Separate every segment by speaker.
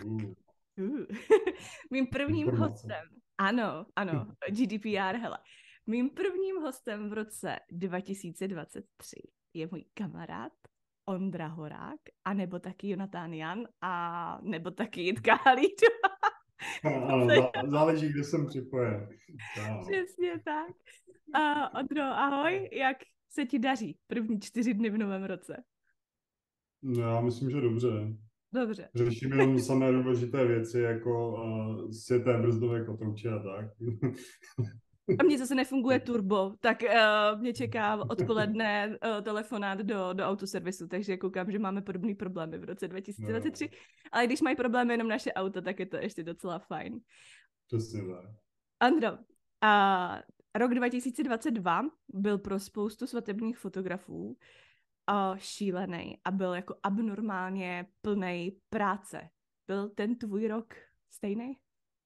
Speaker 1: Uh. Mým prvním
Speaker 2: Informace.
Speaker 1: hostem, ano, GDPR, hele. Mým prvním hostem v roce 2023 je můj kamarád Ondra Horák, anebo taky Jonatán Jan, a nebo taky Jitka Halíčová.
Speaker 2: Ano, záleží, kde jsem připojen. Ano.
Speaker 1: Přesně tak. Ondro, ahoj, jak se ti daří první 4 dny v novém roce?
Speaker 2: No, já myslím, že dobře.
Speaker 1: Dobře.
Speaker 2: Řeším jenom samé důležité věci, jako sjeté brzdové kotouče a tak.
Speaker 1: A mně zase nefunguje turbo, tak mě čeká odpoledne telefonát do autoservisu, takže koukám, že máme podobné problémy v roce 2023,
Speaker 2: No,
Speaker 1: ale když mají problémy jenom naše auto, tak je to ještě docela fajn.
Speaker 2: přesně tak.
Speaker 1: Andro, rok 2022 byl pro spoustu svatebních fotografů šílený a byl jako abnormálně plnej práce. Byl ten tvůj rok stejný?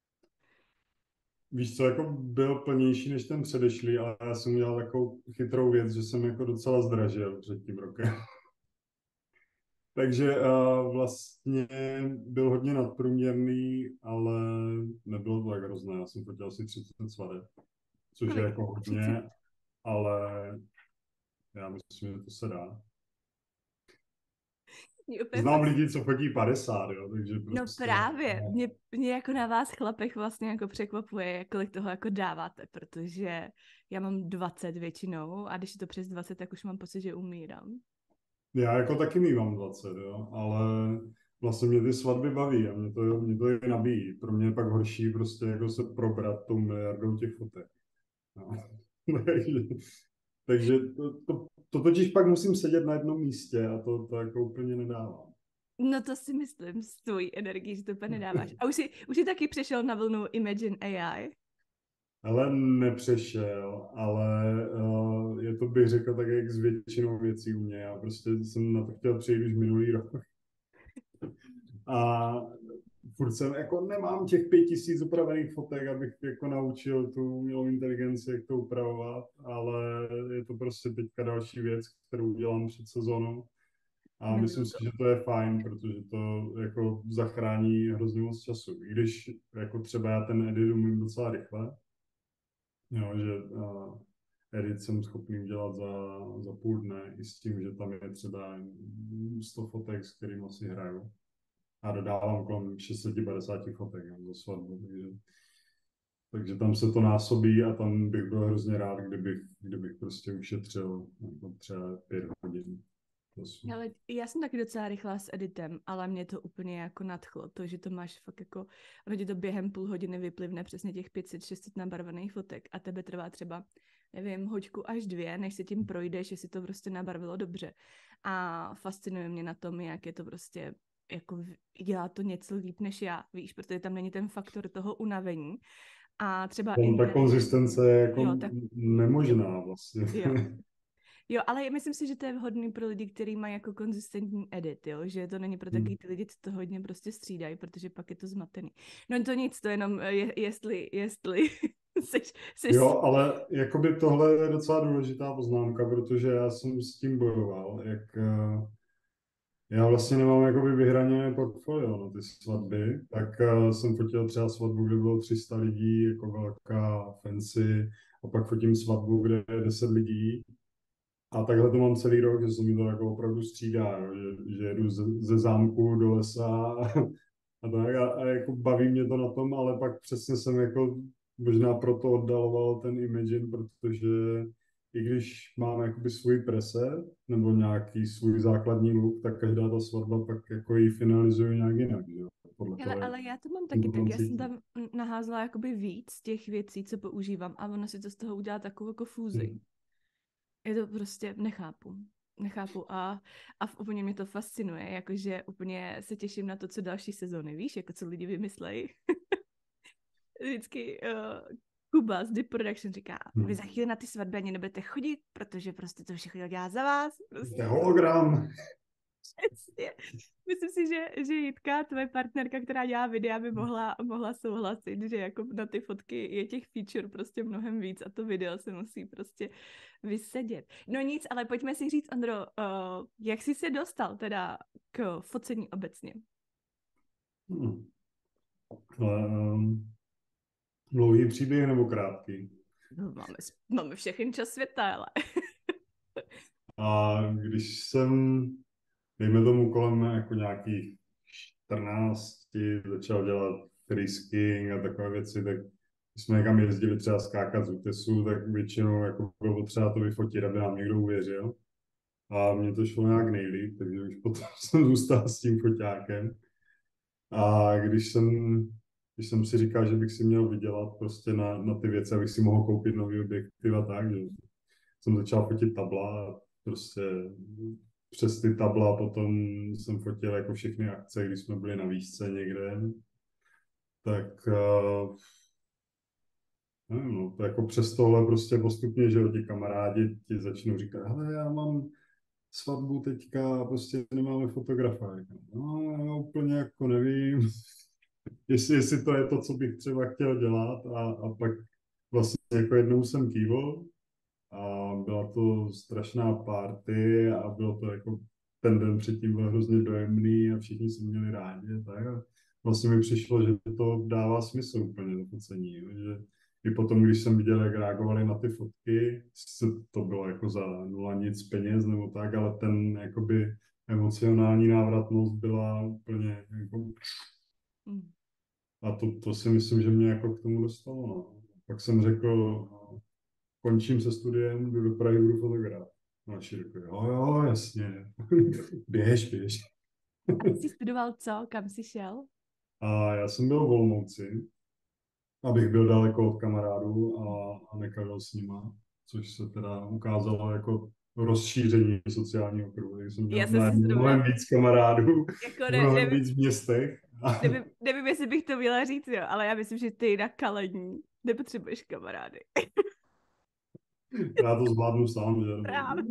Speaker 2: Víš co, jako byl plnější než ten předešlý, ale já jsem udělal takovou chytrou věc, že jsem jako docela zdražil před tím rokem. Takže vlastně byl hodně nadprůměrný, ale nebylo to tak hrozné. Já jsem fotil asi 30 svadeb, což je
Speaker 1: Kolik?
Speaker 2: jako
Speaker 1: 30?
Speaker 2: hodně, ale já myslím, že to se dá.
Speaker 1: Mě úplně
Speaker 2: Znám
Speaker 1: fakt.
Speaker 2: lidi, co fotí 50, jo, takže
Speaker 1: No
Speaker 2: prostě
Speaker 1: právě, mě jako na vás chlapech vlastně jako překvapuje, kolik toho jako dáváte, protože já mám 20 většinou a když je to přes 20, tak už mám pocit, že umírám.
Speaker 2: já jako taky mývám 20, jo, ale vlastně mě ty svatby baví a mě to i nabíjí. Pro mě je pak horší prostě jako se probrat tou miliardou těch fotek. No. takže takže to totiž pak musím sedět na jednom místě a to jako úplně nedávám.
Speaker 1: No to si myslím z tvojí energii, že to úplně nedáváš. A už jsi taky přešel na vlnu Imagine AI?
Speaker 2: Ale nepřešel, ale je to, bych řekl, tak jak s většinou věcí u mě. Já prostě jsem na to chtěl přejít už minulý rok. A furt jsem, jako nemám těch 5 000 upravených fotek, abych jako naučil tu umělou inteligenci, jak to upravovat, ale je to prostě teďka další věc, kterou dělám před sezónou. A myslím
Speaker 1: Miluju
Speaker 2: si,
Speaker 1: to.
Speaker 2: že to je fajn, protože to jako zachrání hrozně moc času. I když jako třeba já ten edit umím docela rychle, jo, že edit jsem schopný udělat za půl dne i s tím, že tam je třeba 100 fotek, s kterými si hraju. A dodávám kolem 650 fotek za svatbu, takže tam se to násobí a tam bych byl hrozně rád, kdybych prostě ušetřil jako třeba 5 hodin.
Speaker 1: Ale já jsem taky docela rychlá s editem, ale mě to úplně jako nadchlo, to, že to máš fakt jako, ono ti to během půl hodiny vyplivne přesně těch 500-600 nabarvených fotek a tebe trvá třeba, nevím, hoďku až 2, než se tím projdeš, jestli to prostě nabarvilo dobře. A fascinuje mě na tom, jak je to prostě jako dělá to něco líp než já, víš, protože tam není ten faktor toho unavení. A třeba
Speaker 2: Tam ta
Speaker 1: inteligentně,
Speaker 2: konzistence je jako
Speaker 1: jo, tak jo,
Speaker 2: nemožná vlastně.
Speaker 1: jo. Jo, ale myslím si, že to je vhodný pro lidi, kteří mají jako konzistentní edit, jo? Že to není pro takový ty lidi, co to hodně prostě střídají, protože pak je to zmatený. No to nic, to jenom jestli seš
Speaker 2: Jo, ale jakoby tohle je docela důležitá poznámka, protože já jsem s tím bojoval, jak já vlastně nemám jakoby vyhraněné portfolio na ty svatby, tak jsem fotil třeba svatbu, kde bylo 300 lidí, jako velká fancy, a pak fotím svatbu, kde je 10 lidí. A takhle to mám celý rok, že se mi to jako opravdu střídá, jo, že jedu ze zámku do lesa a tak a jako baví mě to na tom, ale pak přesně jsem jako možná proto oddaloval ten Imagine, protože i když mám jakoby svůj preset nebo nějaký svůj základní look, tak každá ta svatba pak jako ji finalizuju nějak jinak, že jo, podle
Speaker 1: Hele,
Speaker 2: toho, jak
Speaker 1: ale já to mám
Speaker 2: jsem
Speaker 1: taky
Speaker 2: to
Speaker 1: tak,
Speaker 2: tam
Speaker 1: já jsem
Speaker 2: cítím.
Speaker 1: tam naházela jakoby víc těch věcí, co používám a ono si to z toho udělá takovou jako fúzi.
Speaker 2: Hmm.
Speaker 1: Je to prostě, nechápu a úplně mě to fascinuje, jakože úplně se těším na to, co další sezóny, víš, jako co lidi vymyslejí. Vždycky Kuba z Deep Production říká, vy za chvíli na ty svatby ani nebudete chodit, protože prostě to všechno dělá za vás.
Speaker 2: To je
Speaker 1: Prostě
Speaker 2: hologram.
Speaker 1: přesně. Myslím si, že Jitka, tvoje partnerka, která dělá videa, by mohla souhlasit, že jako na ty fotky je těch feature prostě mnohem víc a to video se musí prostě vysedět. No nic, ale pojďme si říct, Andro, jak jsi se dostal teda k focení obecně?
Speaker 2: Hmm. Ale, dlouhý příběh nebo krátký?
Speaker 1: No, máme všechny čas světa, ale.
Speaker 2: A když jsem, dejme tomu kolem jako nějakých 14, začal dělat freeskiing a takové věci, tak když jsme někam jezdili třeba skákat z útesu, tak většinou jako bylo potřeba to vyfotit, aby nám někdo uvěřil. A mně to šlo nějak nejlíp, takže už potom jsem zůstal s tím foťákem. A když jsem si říkal, že bych si měl vydělat prostě na ty věci, abych si mohl koupit nový objektiv a tak, že jsem začal fotit tabla a prostě přes ty tabla potom jsem fotil jako všechny akce, když jsme byli na výšce někde, tak nevím, no, to jako přes tohle prostě postupně, že jo, ti kamarádi ti začnou říkat, hele, já mám svatbu teďka a prostě nemáme fotografa. No, já úplně jako nevím, jestli to je to, co bych třeba chtěl dělat a pak vlastně jako jednou jsem kývl a byla to strašná party a bylo to jako ten den předtím byl hrozně dojemný a všichni se měli rádi. Tak a vlastně mi přišlo, že to dává smysl úplně to focení, jo, že i potom, když jsem viděl, jak reagovali na ty fotky, to bylo jako za nula nic peněz nebo tak, ale ten jakoby emocionální návratnost byla úplně jako.
Speaker 1: Mm.
Speaker 2: A to si myslím, že mě jako k tomu dostalo. No. Pak jsem řekl, no, končím se studiem, jdu do Prahy, budu fotograf. A naši řekli, jo, jo, jasně, běž.
Speaker 1: A jsi studoval co? Kam jsi šel?
Speaker 2: A já jsem byl v Olomouci, abych byl daleko od kamarádů a nekadil s nima, což se teda ukázalo jako rozšíření sociálního kruhu. Takže jsem
Speaker 1: Já
Speaker 2: měl
Speaker 1: jsem si
Speaker 2: najednou
Speaker 1: zrovna,
Speaker 2: mnohem víc kamarádů,
Speaker 1: jako
Speaker 2: mnohem víc v městech.
Speaker 1: nevím, jestli bych to měla říct, jo, ale já myslím, že ty na kalení nepotřebuješ kamarády.
Speaker 2: Já to zvládnu sám, že?
Speaker 1: Právě.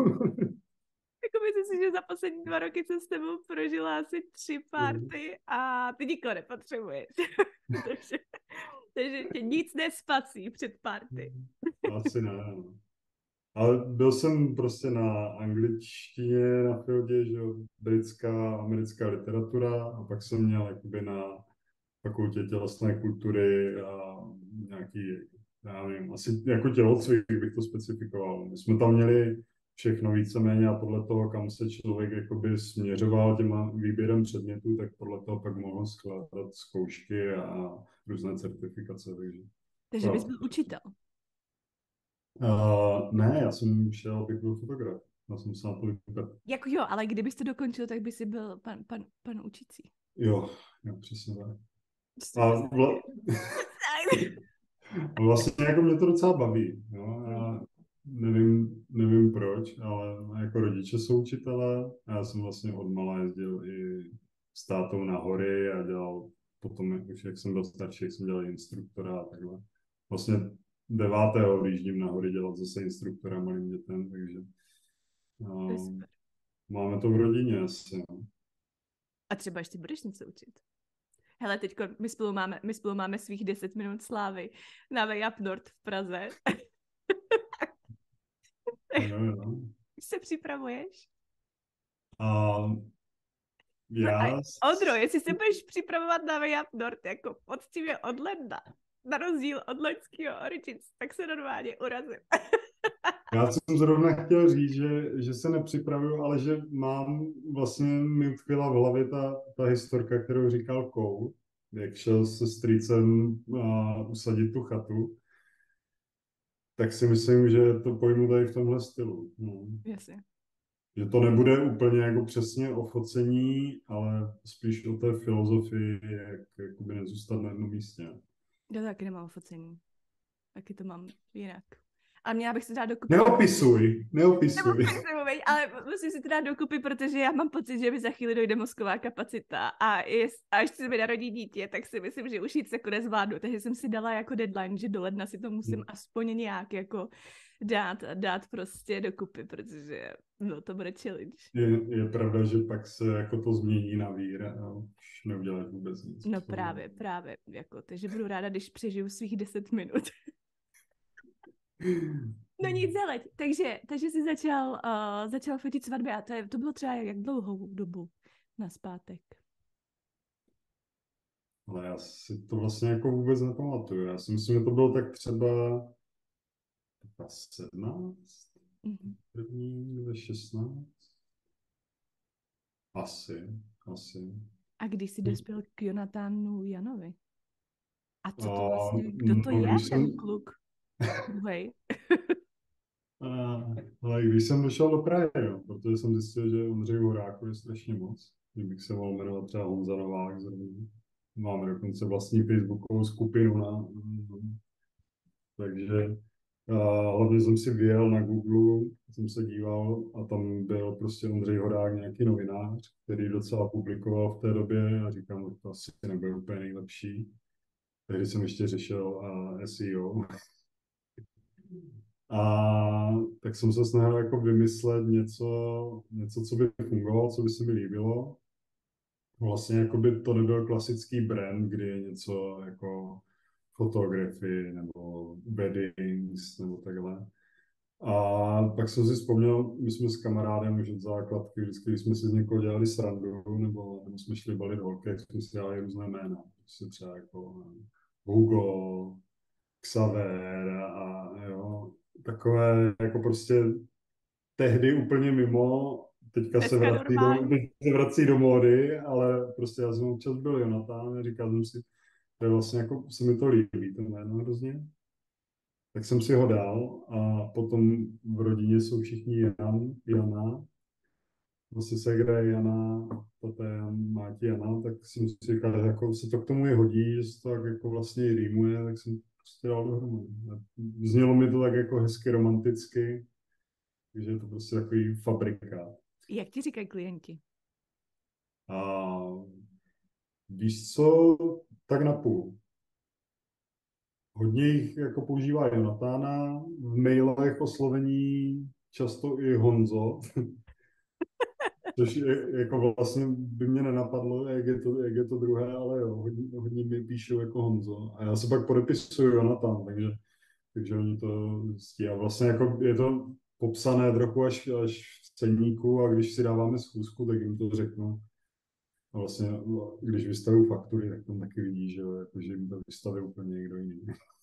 Speaker 1: Jako myslím si, že za poslední 2 roky jsem s tebou prožila asi 3 party a ty nikoho nepotřebuješ. takže, takže tě nic nespací před party.
Speaker 2: Asi ne. No. Ale byl jsem prostě na angličtině na Fieldě, že jo, britská, americká literatura a pak jsem měl jakoby na fakultě tělesné kultury a nějaký, já nevím, asi jako tělocvik bych to specifikoval. My jsme tam měli všechno víceméně a podle toho, kam se člověk jakoby směřoval těma výběrem předmětů, tak podle toho pak mohl skládat zkoušky a různé certifikace.
Speaker 1: Takže bys byl učitel.
Speaker 2: Ne, já jsem šel, abych byl fotograf. Já jsem se na to vypět.
Speaker 1: Jako jo, ale kdybys to dokončil, tak by si byl pan učící.
Speaker 2: Jo, přesně tak. A vlastně jako mě to docela baví. Jo? Já nevím proč, ale jako rodiče jsou učitelé. Já jsem vlastně odmala jezdil i s tátou na hory a dělal potom, už jak jsem byl starší, jsem dělal instruktora a takhle. Vlastně 9. vyjíždím na hory dělat zase instruktora malým dětem, takže máme to v rodině asi. No.
Speaker 1: A třeba ještě budeš něco učit. Hele, teď my spolu máme svých 10 minut slávy na Way Up North v Praze.
Speaker 2: Jo.
Speaker 1: Už se připravuješ?
Speaker 2: Já...
Speaker 1: Ondro, jestli se budeš připravovat na Way Up North jako poctivě od ledna, na rozdíl od loňského Origins, tak se normálně urazím.
Speaker 2: Já jsem zrovna chtěl říct, že se nepřipravuju, ale že vlastně mi utkvěla v hlavě ta historka, kterou říkal Cole, jak šel se strýcem usadit tu chatu, tak si myslím, že to pojmu tady v tomhle stylu. No.
Speaker 1: Jasně.
Speaker 2: Že to nebude úplně jako přesně o focení, ale spíš o té filozofii, jak jakoby nezůstat na jednom místě.
Speaker 1: Já taky nemám focení. Taky to mám jinak. A měla bych si dát dokupy.
Speaker 2: Neopisuj.
Speaker 1: Ale musím si to dát dokupy, protože já mám pocit, že mi za chvíli dojde mozková kapacita a až se mi narodí dítě, tak si myslím, že už jít jako nezvládnu. Takže jsem si dala jako deadline, že do ledna si to musím aspoň nějak jako dát prostě dokupy, protože no, to bude challenge.
Speaker 2: Je pravda, že pak se jako to změní na vír a už neuděláš vůbec nic.
Speaker 1: No právě, jako, takže budu ráda, když přežiju svých 10 minut. No nic, hele, takže jsi začal fotit svatby a to bylo třeba jak dlouhou dobu nazpátek?
Speaker 2: Ale já si to vlastně jako vůbec nepamatuju. Já si myslím, že to bylo tak třeba 17,
Speaker 1: Mhm.
Speaker 2: první nebo 16. Asi.
Speaker 1: A když jsi dospěl k Jonatánu Janovi? A
Speaker 2: A,
Speaker 1: co to vlastně, kdo to
Speaker 2: no,
Speaker 1: je,
Speaker 2: když
Speaker 1: ten
Speaker 2: jsem,
Speaker 1: kluk druhej?
Speaker 2: a, ale když jsem došel do Prahy, jo, protože jsem zjistil, že Ondřej Horáku je strašně moc. Kdybych se mohl jmenovat třeba Honza Novák zrovna. Máme dokonce vlastní facebookovou skupinu takže hlavně jsem si vyjel na Google, jsem se díval a tam byl prostě Ondřej Horák, nějaký novinář, který docela publikoval v té době a říkám, že to asi nebude úplně nejlepší. Tehdy jsem ještě řešil SEO. A tak jsem se snažil jako vymyslet něco, co by fungovalo, co by se mi líbilo. Vlastně jako by to nebyl klasický brand, kdy je něco jako fotografy nebo weddings nebo takhle. A pak jsem si vzpomněl, my jsme s kamarádem už od základky, vždycky, když jsme si z někoho dělali srandu, nebo jsme šli balit holky, jak jsme si dělali různé jména. Prostě třeba jako Hugo, Xaver a jo, takové jako prostě tehdy úplně mimo,
Speaker 1: Dneska normální.
Speaker 2: teď se vrací do módy, ale prostě já jsem občas byl Jonatán a říkal jsem si, to je vlastně jako, se mi to líbí, to jméno hrozně. Tak jsem si ho dal a potom v rodině jsou všichni Jana, vlastně segra je Jana, tata je Jan, máti Jana, tak jsem si říkal, že jako se to k tomu je hodí, že se to tak jako vlastně i rýmuje, tak jsem prostě dal dohromady. Znělo mi to tak jako hezky romanticky, takže je to prostě takový fabrikát.
Speaker 1: Jak ti říkají klienti?
Speaker 2: A víš co, tak napůl. Hodně jich jako používá Jonatána, v mailech oslovení často i Honzo, což je, jako vlastně by mě nenapadlo, jak je to druhé, ale jo, hodně mi píšou jako Honzo. A já se pak podepisuju Jonatán, takže oni to zjistí. A vlastně jako je to popsané trochu až v ceníku a když si dáváme schůzku, tak jim to řeknu. A vlastně, no, když vystavují faktury, tak tam taky vidí, že, jo, jako, že jim to vystaví úplně někdo jiný.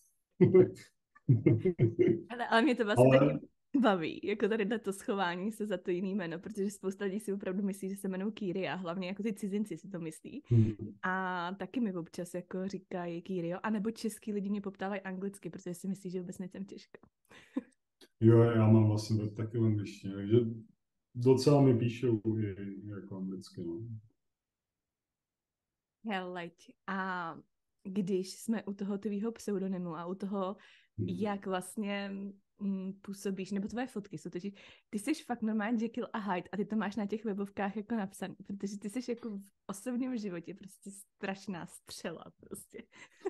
Speaker 1: Ale mě to vlastně taky
Speaker 2: Ale
Speaker 1: baví, jako tady na to schování se za to jiný jméno, protože spousta lidí si opravdu myslí, že se jmenují Kýry a hlavně jako ty cizinci si to myslí. A taky mi občas jako říkají Kýrio, anebo český lidi mě poptávají anglicky, protože si myslí, že vůbec nejsem Češka.
Speaker 2: jo, já mám vlastně taky v angličtině, takže docela mi píšou i jako anglicky. No.
Speaker 1: Heleď. A když jsme u toho tvýho pseudonymu a u toho, jak vlastně působíš, nebo tvoje fotky jsou totiž, ty jsi fakt normálně Jekyll a Hyde a ty to máš na těch webovkách jako napsaný, protože ty jsi jako v osobním životě prostě strašná střela prostě.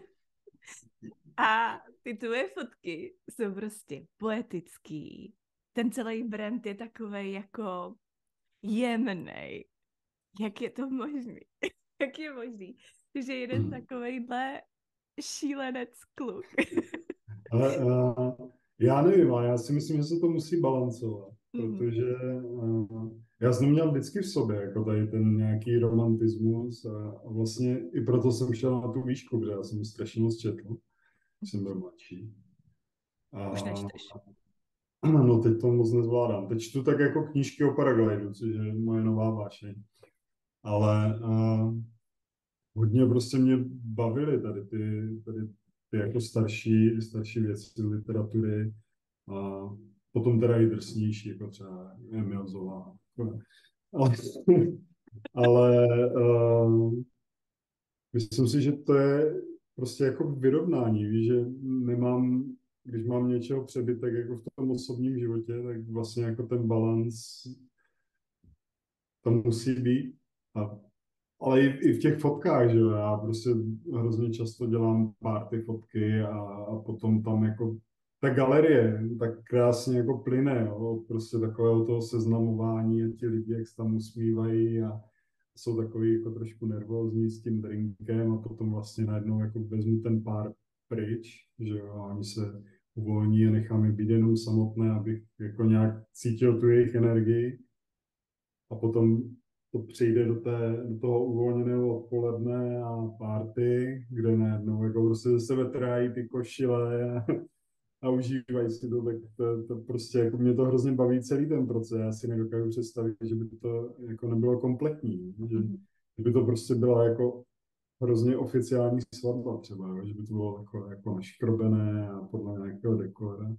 Speaker 1: A ty tvoje fotky jsou prostě poetický. Ten celý brand je takovej jako jemnej. Jak je to možný? Jak je možný, že jeden takovejhle šílenec kluk.
Speaker 2: Ale já nevím, ale já si myslím, že se to musí balancovat,
Speaker 1: Mhm.
Speaker 2: protože já jsem měl vždycky v sobě jako tady ten nějaký romantismus a vlastně i proto jsem šel na tu výšku, protože já jsem strašně moc četl, když jsem byl mladší.
Speaker 1: Už
Speaker 2: A
Speaker 1: nečteš.
Speaker 2: no teď to moc nezvládám. Teď čtu tak jako knížky o paraglidu, což je moje nová vášeň. Ale hodně prostě mě bavily tady ty jako starší věci z literatury a potom teda i drsnější, jako třeba Emil Zola. Ale, ale myslím si, že to je prostě jako vyrovnání, víš, že když mám něčeho přebytek jako v tom osobním životě, tak vlastně jako ten balans tam musí být. A ale i v těch fotkách, že jo, já prostě hrozně často dělám party fotky a potom tam jako ta galerie tak krásně jako plyne, jo, prostě takového toho seznamování a ti lidi, jak se tam usmívají a jsou takový jako trošku nervózní s tím drinkem a potom vlastně najednou jako vezmu ten pár pryč, že jo, a oni se uvolní a nechám je být jenom samotné, abych jako nějak cítil tu jejich energii a potom to přijde do toho uvolněného odpoledne a party, kde najednou jako prostě ze sebe trájí ty košile a užívají si to, tak to prostě jako mě to hrozně baví celý ten proces. Já si nedokážu představit, že by to jako nebylo kompletní,
Speaker 1: Mhm.
Speaker 2: že by to prostě byla jako hrozně oficiální svatba třeba, jo, že by to bylo jako naškrobené a podle nějakého dekora.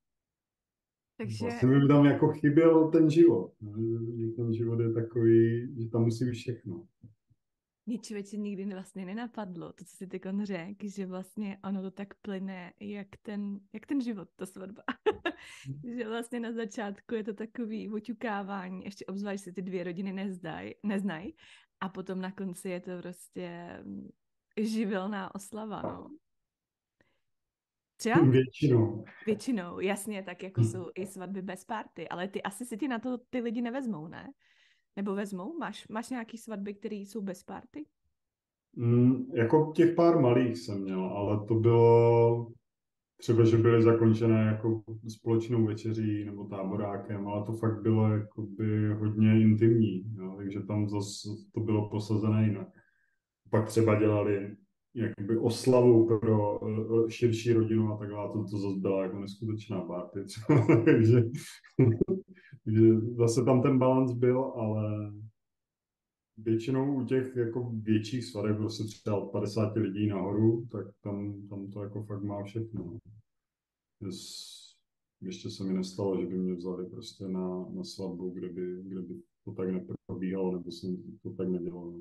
Speaker 1: Takže
Speaker 2: Vlastně by tam jako chyběl ten život. No, že ten život je takový, že tam musí být všechno.
Speaker 1: mě člověče nikdy vlastně nenapadlo, to, co si teď řekl, že vlastně ono to tak plyne, jak ten život, ta svatba. Že vlastně na začátku je to takový oťukávání, ještě obzvlášť se ty dvě rodiny neznají a potom na konci je to prostě živelná oslava, no. Třeba
Speaker 2: Většinou.
Speaker 1: většinou, jasně, tak jako jsou i svatby bez party, ale ty asi si ty na to ty lidi nevezmou, ne? Nebo vezmou? Máš nějaký svatby, které jsou bez party?
Speaker 2: Jako těch pár malých jsem měl, ale to bylo třeba, že byly zakončené jako společnou večeří nebo táborákem, ale to fakt bylo jakoby hodně intimní, jo, takže tam zase to bylo posazené jinak. Pak třeba dělali jakoby oslavu pro širší rodinu a takhle, a to zase byla jako neskutečná party třeba, takže zase tam ten balans byl, ale většinou u těch jako větších svadeb, prostě třeba od 50 lidí nahoru, tak tam to jako fakt má všechno. Ještě se mi nestalo, že by mě vzali prostě na svatbu, kde by to tak neprobíhalo, nebo jsem to tak nedělal.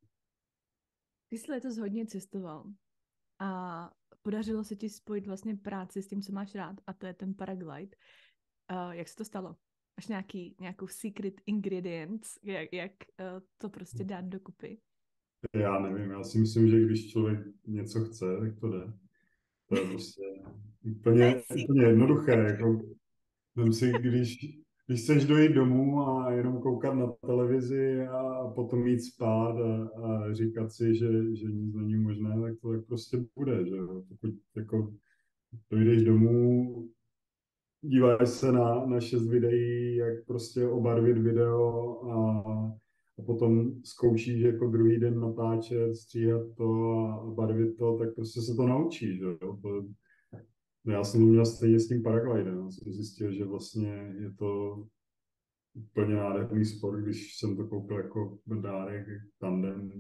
Speaker 1: Ty jsi letos hodně cestoval a podařilo se ti spojit vlastně práci s tím, co máš rád, a to je ten paraglide. Jak se to stalo? Máš nějakou secret ingredients, jak to prostě dát dokupy?
Speaker 2: Já nevím, já si myslím, že když člověk něco chce, tak to jde. To je prostě
Speaker 1: To je
Speaker 2: úplně
Speaker 1: secret.
Speaker 2: jednoduché. Jako, vem si, když chceš dojít domů a jenom koukat na televizi a potom jít spát a říkat si, že nic není možné, tak to tak prostě bude. Že jo? Pokud jako dojdeš domů, díváš se na 6 videí, jak prostě obarvit video a potom zkoušíš jako druhý den natáčet, stříhat to a barvit to, tak prostě se to naučíš. Že jo? Já jsem to měl stejně s tím paraglidem. Já jsem zjistil, že vlastně je to úplně nádherný sport, když jsem to koupil jako dárek, tandem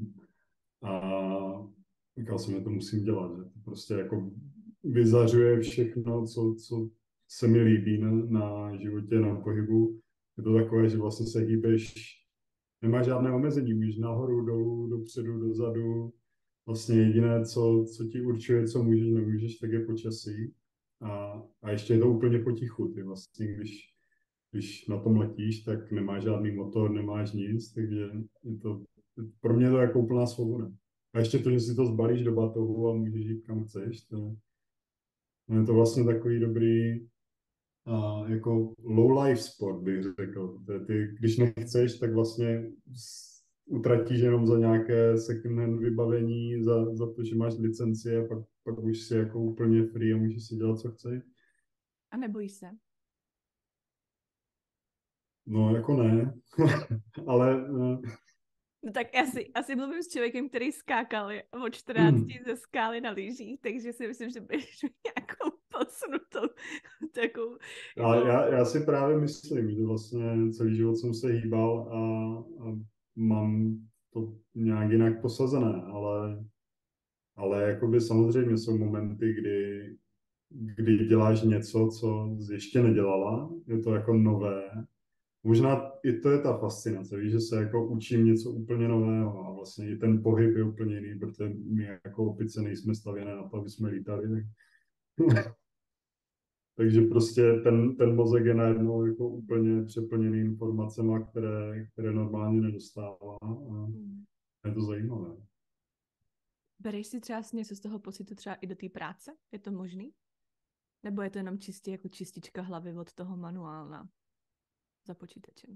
Speaker 2: a říkal jsem, že to musím dělat, že to prostě jako vyzařuje všechno, co se mi líbí na životě, na pohybu. Je to takové, že vlastně se hýbeš, nemá žádné omezení, můžeš nahoru, dolů, dopředu, dozadu. Vlastně jediné, co ti určuje, co můžeš, nemůžeš, tak je počasí. A ještě je to úplně potichu. Ty vlastně, když na tom letíš, tak nemáš žádný motor, nemáš nic, takže pro mě je to jako úplná svoboda. A ještě to, že si to zbalíš do batohu a můžeš jít kam chceš, to je to vlastně takový dobrý jako low life sport, bych řekl. Ty, když nechceš, tak vlastně utratíš jenom za nějaké second hand vybavení, za to, že máš licenci a pak už si jako úplně free a můžeš si dělat, co chceš.
Speaker 1: A nebojíš se?
Speaker 2: No, jako ne, ale
Speaker 1: No tak asi mluvím s člověkem, který skákal od 14 ze skály na lyžích, takže si myslím, že budeš mít nějakou posunutou takovou, jako...
Speaker 2: já si právě myslím, že vlastně celý život jsem se hýbal a mám to nějak jinak posazené, ale jakoby samozřejmě jsou momenty, kdy děláš něco, co jsi ještě nedělala, je to jako nové. Možná i to je ta fascinace, víš, že se jako učím něco úplně nového a vlastně i ten pohyb je úplně jiný, protože my jako opice nejsme stavěné na to, aby jsme lítali. Takže prostě ten mozek je najednou jako úplně přeplněný informacemi, které normálně nedostává a
Speaker 1: Hmm.
Speaker 2: je to zajímavé.
Speaker 1: Bereš si třeba něco z toho pocitu třeba i do té práce? Je to možný? Nebo je to jenom čistě jako čistička hlavy od toho manuálna za počítačem?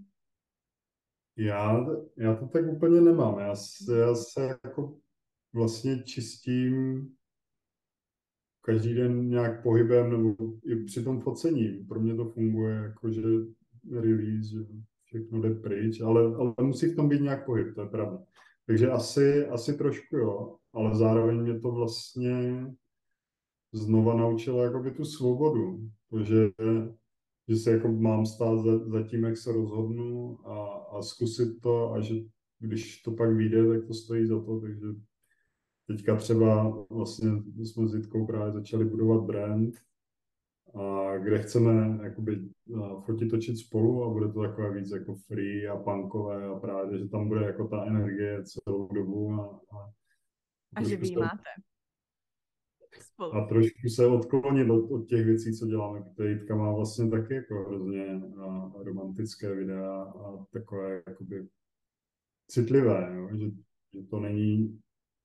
Speaker 2: Já to tak úplně nemám. Já se jako vlastně čistím každý den nějak pohybem nebo i při tom focení. Pro mě to funguje jako, že release, že všechno jde pryč, ale musí v tom být nějak pohyb, to je pravda. Takže asi trošku jo, ale zároveň mě to vlastně znova naučilo jakoby tu svobodu, že se jako mám stát za tím, jak se rozhodnu a zkusit to a že když to pak vyjde, tak to stojí za to, takže teďka třeba vlastně jsme s Jitkou právě začali budovat brand, a kde chceme jakoby fotit, točit spolu a bude to takové víc jako free a punkové a právě, že tam bude jako ta energie celou dobu
Speaker 1: A že
Speaker 2: trošku
Speaker 1: vy
Speaker 2: se,
Speaker 1: máte spolu.
Speaker 2: a trošku se odklonit od těch věcí, co děláme, protože Jitka má vlastně taky jako hrozně romantické videa a takové jakoby citlivé, jo? Že to není.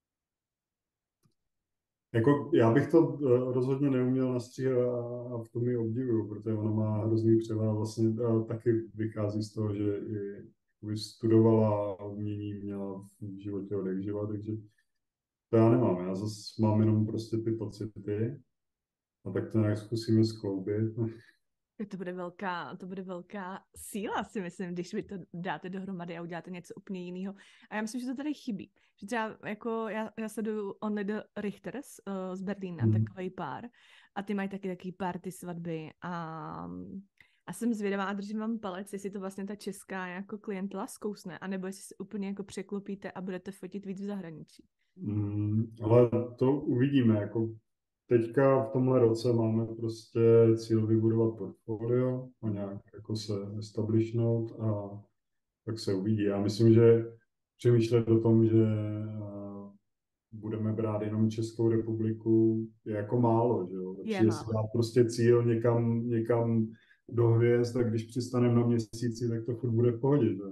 Speaker 2: Jako, já bych to rozhodně neuměl nastříhat a v tom ji obdivuju, protože ona má hrozný převáh, vlastně taky vychází z toho, že i studovala a umění měla v životě odehživa, takže to já nemám, já zase mám jenom prostě ty pocity a tak to nějak zkusíme skloubit.
Speaker 1: To bude velká síla, si myslím, když vy to dáte dohromady a uděláte něco úplně jiného. A já myslím, že to tady chybí. Že třeba jako já sleduju Only the Richters z Berlína, takový pár. A ty mají taky party svatby. A jsem zvědavá a držím vám palec, jestli to vlastně ta česká jako klientela zkousne, anebo jestli se úplně jako překlopíte a budete fotit víc v zahraničí.
Speaker 2: Ale to uvidíme, jako teďka v tomhle roce máme prostě cíl vybudovat portfolio a nějak jako se establishnout a tak se uvidí. Já myslím, že přemýšlet o tom, že budeme brát jenom Českou republiku, je jako málo, že jo? Lepší je si dát prostě cíl někam do hvězd, tak když přistaneme na měsíci, tak to furt bude v pohodě, že?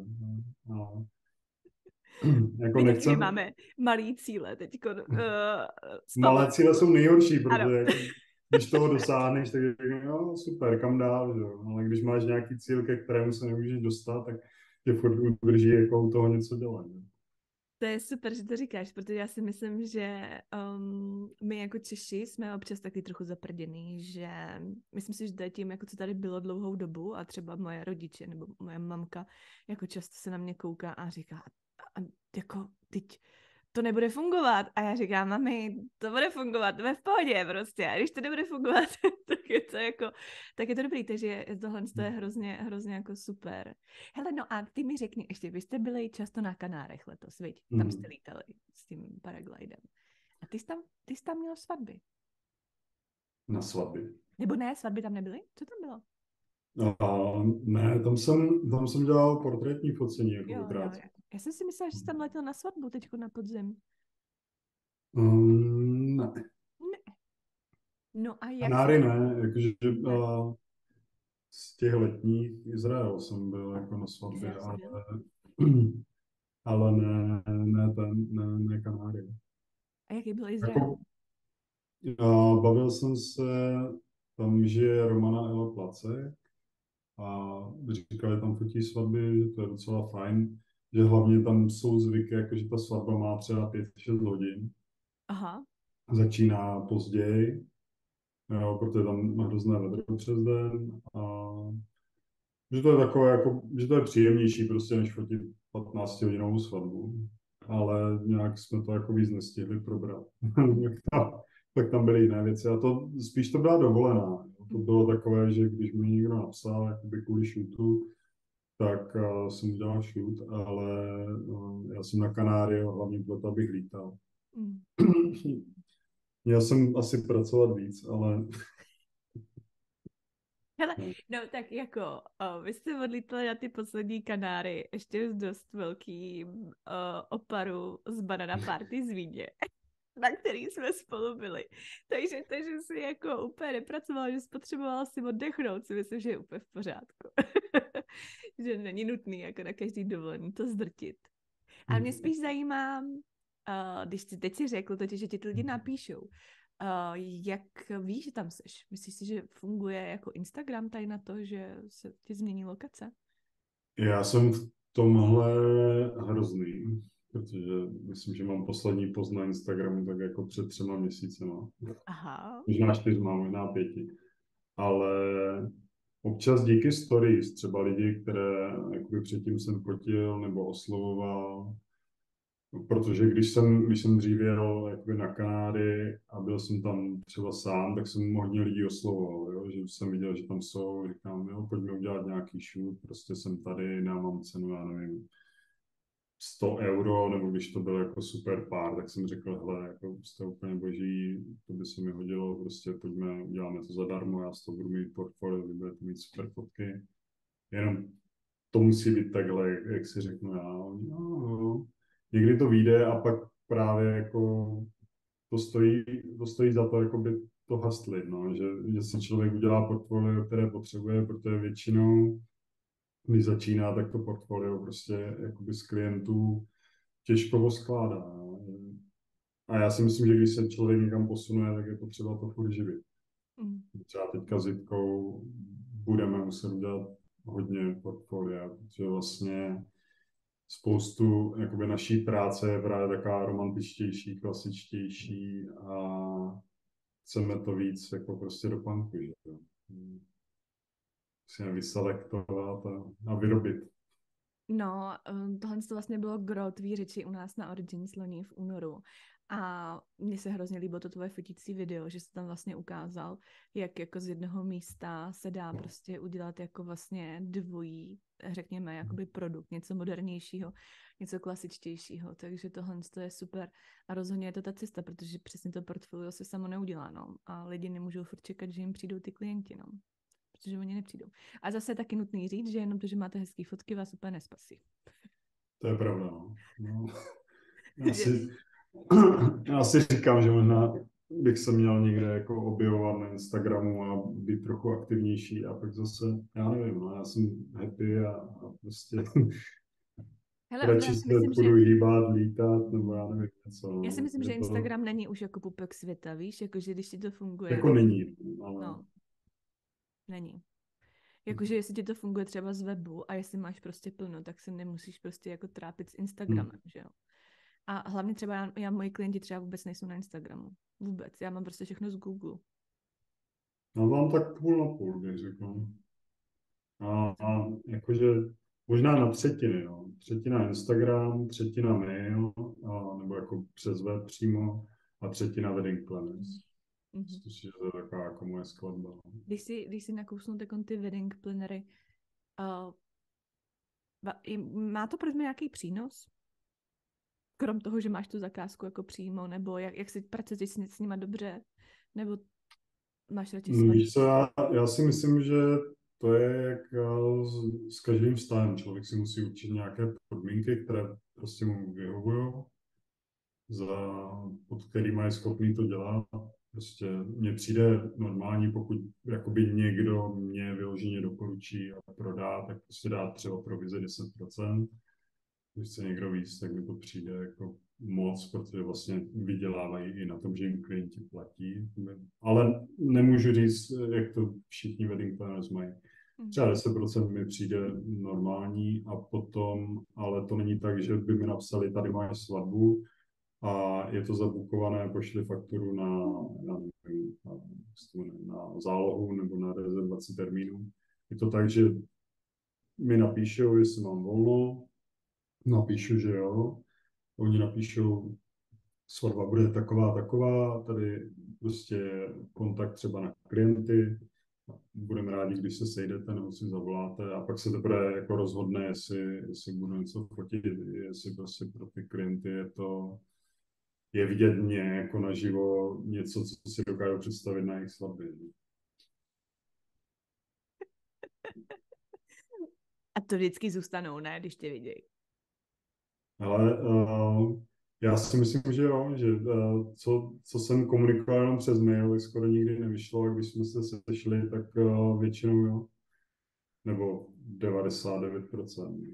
Speaker 1: Jako my taky máme malý cíle teď.
Speaker 2: Malé cíle jsou nejhorší, protože jako, když toho dosáhneš, tak je no, super, kam dál, že? Ale když máš nějaký cíl, ke kterému se nemůžeš dostat, tak tě furt udrží jako u toho něco dělat. Že?
Speaker 1: To je super, že to říkáš, protože já si myslím, že my jako Češi jsme občas taky trochu zaprděný, že myslím si, že to je tím, jako co tady bylo dlouhou dobu a třeba moje rodiče nebo moje mamka jako často se na mě kouká a říká, a jako teď to nebude fungovat. A já říkám, mami, to bude fungovat, to bude v pohodě prostě. A když to nebude fungovat, tak je to dobrý, takže tohle je hrozně jako super. Hele, no a ty mi řekni ještě, vy jste byli často na Kanárech letos, viď? Tam jste lítali s tím paraglidem. A ty jsi tam měl svatby?
Speaker 2: Na svatby.
Speaker 1: Nebo ne, svatby tam nebyly? Co tam bylo?
Speaker 2: Ne, tam jsem dělal portrétní focení jako krátce.
Speaker 1: Já jsem si myslela, že jsi tam letěl na svatbu teďko na podzim.
Speaker 2: Ne.
Speaker 1: No a jak
Speaker 2: Kanáry ne, jakože z těch letních Izrael jsem byl jako na svatbě, ale ne Kanáry.
Speaker 1: A jaký byl Izrael?
Speaker 2: Bavil jsem se, tam žije Romana Ela Place a říkali, tam fotí svatby, že to je docela fajn, že hlavně tam jsou zvyky, jakože ta svatba má třeba 5-6 hodin.
Speaker 1: Aha.
Speaker 2: Začíná později, jo, protože tam má hrozné vedro přes den a že to je takové, jako, že to je příjemnější prostě, než fotit 15hodinovou svatbu, ale nějak jsme to jako víc nestihli probrat. Tak tam byly jiné věci a to spíš to byla dovolená. To bylo takové, že když mi někdo napsal jakoby kvůli shootu, tak jsem udělal shoot, ale já jsem na Kanáry hlavně proto, abych lítal. Měl jsem asi pracovat víc, ale...
Speaker 1: Hele, no tak jako, vy jste odlítali na ty poslední Kanáry ještě z dost velký oparu z Banana Party z Vídně, na který jsme spolu byli. Takže si jako úplně nepracovala, že spotřebovala si oddechnout, si myslím, že je úplně v pořádku. Že není nutný jako na každý dovolený to zdrtit. Ale mě spíš zajímá, když teď si řekl, totiž, že ti ty lidi napíšou, jak víš, že tam seš? Myslíš si, že funguje jako Instagram tady na to, že se ti změní lokace? Já
Speaker 2: jsem v tomhle hrozný, protože myslím, že mám poslední post na Instagramu tak jako před 3 měsícema.
Speaker 1: Aha.
Speaker 2: Možná 4, možná 5. Ale občas díky stories, třeba lidi, které jakoby předtím jsem fotil nebo oslovoval, protože když jsem dřív jel jakoby na Kanáry a byl jsem tam třeba sám, tak jsem hodně lidí oslovoval, jo? Že jsem viděl, že tam jsou, říkám, jo, pojďme udělat nějaký shoot, prostě jsem tady, mám cenu, já nevím, 100 euro, nebo když to byl jako super pár, tak jsem řekl, hele, jako jste úplně boží, to by se mi hodilo, prostě pojďme, uděláme to zadarmo, já z toho budu mít portfolio, vy budete mít super fotky, jenom to musí být takhle, jak si řeknu já. No. Někdy to vyjde a pak právě jako to stojí za to, jakoby to hustlit, no, že si člověk udělá portfolio, které potřebuje, protože většinou, když začíná, tak to portfolio prostě jakoby z klientů těžko skládá. No. A já si myslím, že když se člověk někam posunuje, tak je potřeba to furt živit.
Speaker 1: Mm.
Speaker 2: Třeba teďka s Jitkou budeme muset udělat hodně portfolia, protože vlastně spoustu jakoby naší práce je právě taková romantičtější, klasičtější a chceme to víc jako prostě do punku, že jo. Musíme vyselektovat a vyrobit.
Speaker 1: No, tohle to vlastně bylo gro tvý řeči u nás na Origins loni v únoru. A mně se hrozně líbilo to tvoje fotící video, že jsi tam vlastně ukázal, jak jako z jednoho místa se dá prostě udělat jako vlastně dvojí, řekněme, jakoby produkt, něco modernějšího, něco klasičtějšího, takže tohle je super a rozhodně je to ta cesta, protože přesně to portfolio se samo neudělá, no, a lidi nemůžou furt čekat, že jim přijdou ty klienti, no, protože oni nepřijdou. A zase je taky nutný říct, že jenom to, že máte hezký fotky, vás úplně nespasí.
Speaker 2: To je pravda, no. No.
Speaker 1: Že
Speaker 2: Já si říkám, že možná bych se měl někde jako objevovat na Instagramu a být trochu aktivnější a pak zase, já nevím, no, já jsem happy a prostě
Speaker 1: hele, Ondra,
Speaker 2: radši se půjdu hýbat, lítat, nebo já nevím něco.
Speaker 1: já si
Speaker 2: No.
Speaker 1: myslím, že
Speaker 2: Je to,
Speaker 1: Instagram není už jako pupek světa, víš, jakože když ti to funguje,
Speaker 2: jako není, ale
Speaker 1: no, není. Jakože jestli ti to funguje třeba z webu a jestli máš prostě plno, tak se nemusíš prostě jako trápit s Instagramem, že jo. A hlavně třeba moji klienti třeba vůbec nejsou na Instagramu. Vůbec. Já mám prostě všechno z Google.
Speaker 2: no, mám tak půl na půl, bych řekl. A jakože možná na třetiny, no. Třetina Instagram, třetina mail, nebo jako přes web přímo a třetina wedding planners.
Speaker 1: Mm-hmm.
Speaker 2: Což je to taková jako moje skladba. No.
Speaker 1: Když si nakousnu ty wedding plannery, má to pro mě nějaký přínos? Krom toho, že máš tu zakázku jako přímo, nebo jak si pracuješ s nima dobře, nebo máš radši svatbu?
Speaker 2: Víš co, já si myslím, že to je jak s každým vztahem. Člověk si musí určit nějaké podmínky, které prostě mu vyhovují, pod kterými je schopný to dělat. Prostě mně přijde normální, pokud jakoby někdo mě vyloženě doporučí a prodá, tak prostě dát třeba provize 10%. Když chce někdo víc, tak mi to přijde jako moc, protože vlastně vydělávají i na tom, že jim klienti platí. Ale nemůžu říct, jak to všichni wedding planners mají. Třeba 10% mi přijde normální a potom, ale to není tak, že by mi napsali, tady máš svatbu a je to zabukované, pošli fakturu na zálohu nebo na rezervaci termínu. Je to tak, že mi napíšou, jestli mám volno, napíšu, že jo. Oni napíšou, svatba bude taková, tady prostě kontakt třeba na klienty, budeme rádi, když se sejdete nebo si zavoláte a pak se teprve jako rozhodne, jestli budu něco fotit, jestli prostě pro ty klienty je vidět mě jako naživo něco, co si dokážu představit na jejich svatbě.
Speaker 1: A to vždycky zůstanou, ne, když tě vidějí.
Speaker 2: Ale já si myslím, že jo, že co jsem komunikoval jenom přes mail, skoro nikdy nevyšlo, a když jsme se sešli, tak většinou jo. Nebo 99%.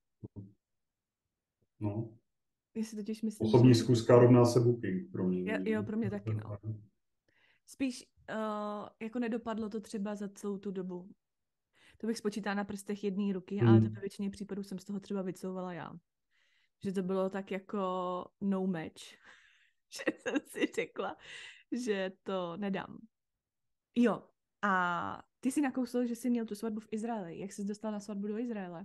Speaker 2: No.
Speaker 1: Já si totiž myslím,
Speaker 2: Osobní
Speaker 1: že...
Speaker 2: zkuska rovná se booking pro mě.
Speaker 1: Jo, pro mě taky, no. Spíš jako nedopadlo to třeba za celou tu dobu. To bych spočítala na prstech jedné ruky, ale to ve většině případů jsem z toho třeba vycouvala já. Že to bylo tak jako no match. Že jsem si řekla, že to nedám. Jo, A ty si nakousl, že jsi měl tu svatbu v Izraeli. Jak jsi dostal na svatbu do Izraele?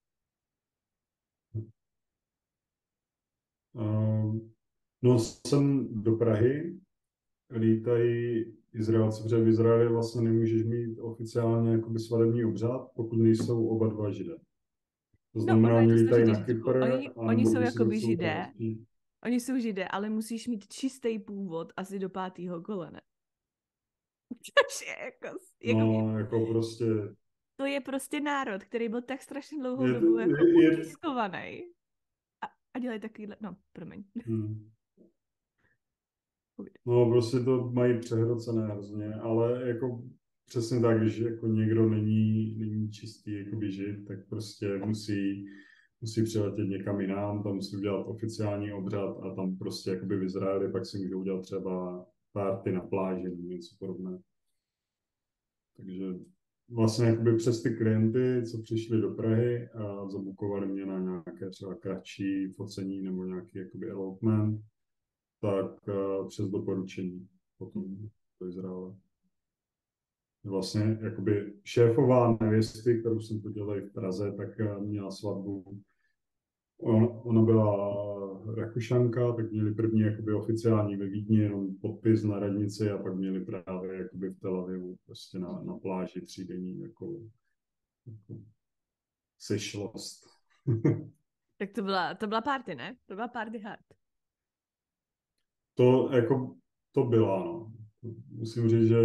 Speaker 2: No, jsem do Prahy, lítají Izraelci, protože v Izraeli vlastně nemůžeš mít oficiálně jakoby svatební obřad, pokud nejsou oba dva Židé. To
Speaker 1: No, ono
Speaker 2: znamená,
Speaker 1: je
Speaker 2: oni
Speaker 1: to
Speaker 2: lítají
Speaker 1: složitě,
Speaker 2: na
Speaker 1: Žižku.
Speaker 2: Kypr,
Speaker 1: Oni
Speaker 2: anebo
Speaker 1: jsou
Speaker 2: když si
Speaker 1: jakoby
Speaker 2: jsou
Speaker 1: Židé.
Speaker 2: kratší.
Speaker 1: Oni jsou Židé, ale musíš mít čistý původ asi do 5. kolene. Což je jako,
Speaker 2: No, jako prostě,
Speaker 1: to je prostě národ, který byl tak strašně dlouhou
Speaker 2: je,
Speaker 1: dobu jako
Speaker 2: je,
Speaker 1: utiskovaný. A dělají takovýhle, no, promiň.
Speaker 2: hmm. No, prostě to mají přehrocené hrozně, ale jako přesně tak, když jako někdo není čistý jakoby žid, tak prostě musí přiletět někam jinam, tam musí udělat oficiální obřad a tam prostě jakoby v Izraeli pak si můžou udělat třeba párty na pláži nebo něco podobného. Takže vlastně jakoby přes ty klienty, co přišli do Prahy a zabukovali mě na nějaké třeba kratší focení nebo nějaký jakoby elopement, tak přes doporučení potom do Izraele. Vlastně jakoby šéfová nevěsty, kterou jsem podělal tady v Praze, tak měla svatbu. Ona byla Rakušanka, tak měli první jakoby oficiální ve Vídni, jenom podpis na radnici a pak měli právě jakoby v Tel Avivu, prostě na pláži 3denní jako sešlost.
Speaker 1: Tak to byla party, ne? To byla party hard.
Speaker 2: To jako, to byla, no. Musím říct, že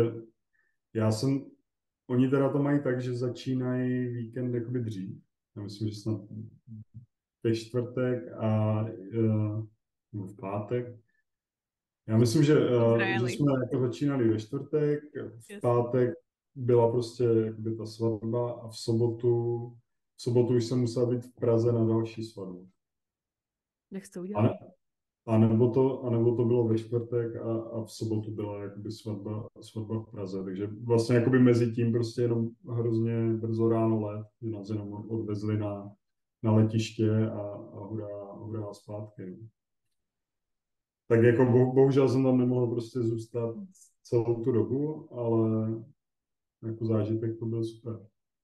Speaker 2: oni teda to mají tak, že začínají víkend jakoby dřív. Já myslím, že snad ve čtvrtek nebo v pátek. Já myslím, že
Speaker 1: Izraeli.
Speaker 2: jsme jako začínali ve čtvrtek, v
Speaker 1: Yes.
Speaker 2: pátek byla prostě jakoby ta svatba a v sobotu už jsem musel být v Praze na další svatbu.
Speaker 1: Jak jsi to
Speaker 2: A,
Speaker 1: udělal?
Speaker 2: a nebo to bylo ve čtvrtek a v sobotu byla jakoby svatba v Praze. Takže vlastně jakoby mezi tím prostě jenom hrozně brzo ráno let, že nás jenom odvezli na letiště a hurá zpátky. No. Tak jako bohužel jsem tam nemohl prostě zůstat celou tu dobu, ale jako zážitek to byl super.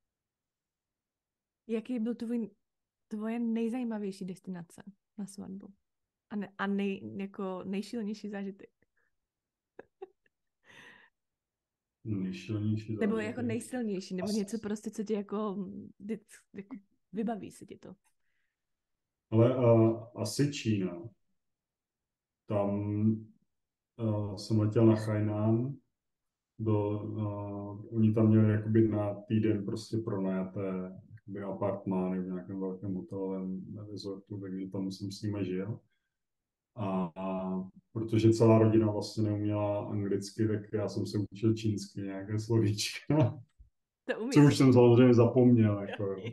Speaker 1: Jaký byl tvoje nejzajímavější destinace na svatbu? A jako nejšílenější zážitek?
Speaker 2: Nejšilnější
Speaker 1: Nebo jako
Speaker 2: zážitek.
Speaker 1: nejsilnější, nebo něco prostě, co ti jako vybaví se ti to.
Speaker 2: Ale asi Čína. Tam jsem letěl na Hainan, oni tam měli jakoby na týden prostě pronajaté jakoby apartmány v nějakém velkém hotelovém resortu, takže tam jsem s nimi žil. A protože celá rodina vlastně neuměla anglicky, tak já jsem se učil čínsky, nějaké slovíčka.
Speaker 1: To
Speaker 2: Co
Speaker 1: umíš.
Speaker 2: už jsem samozřejmě zapomněl, jako,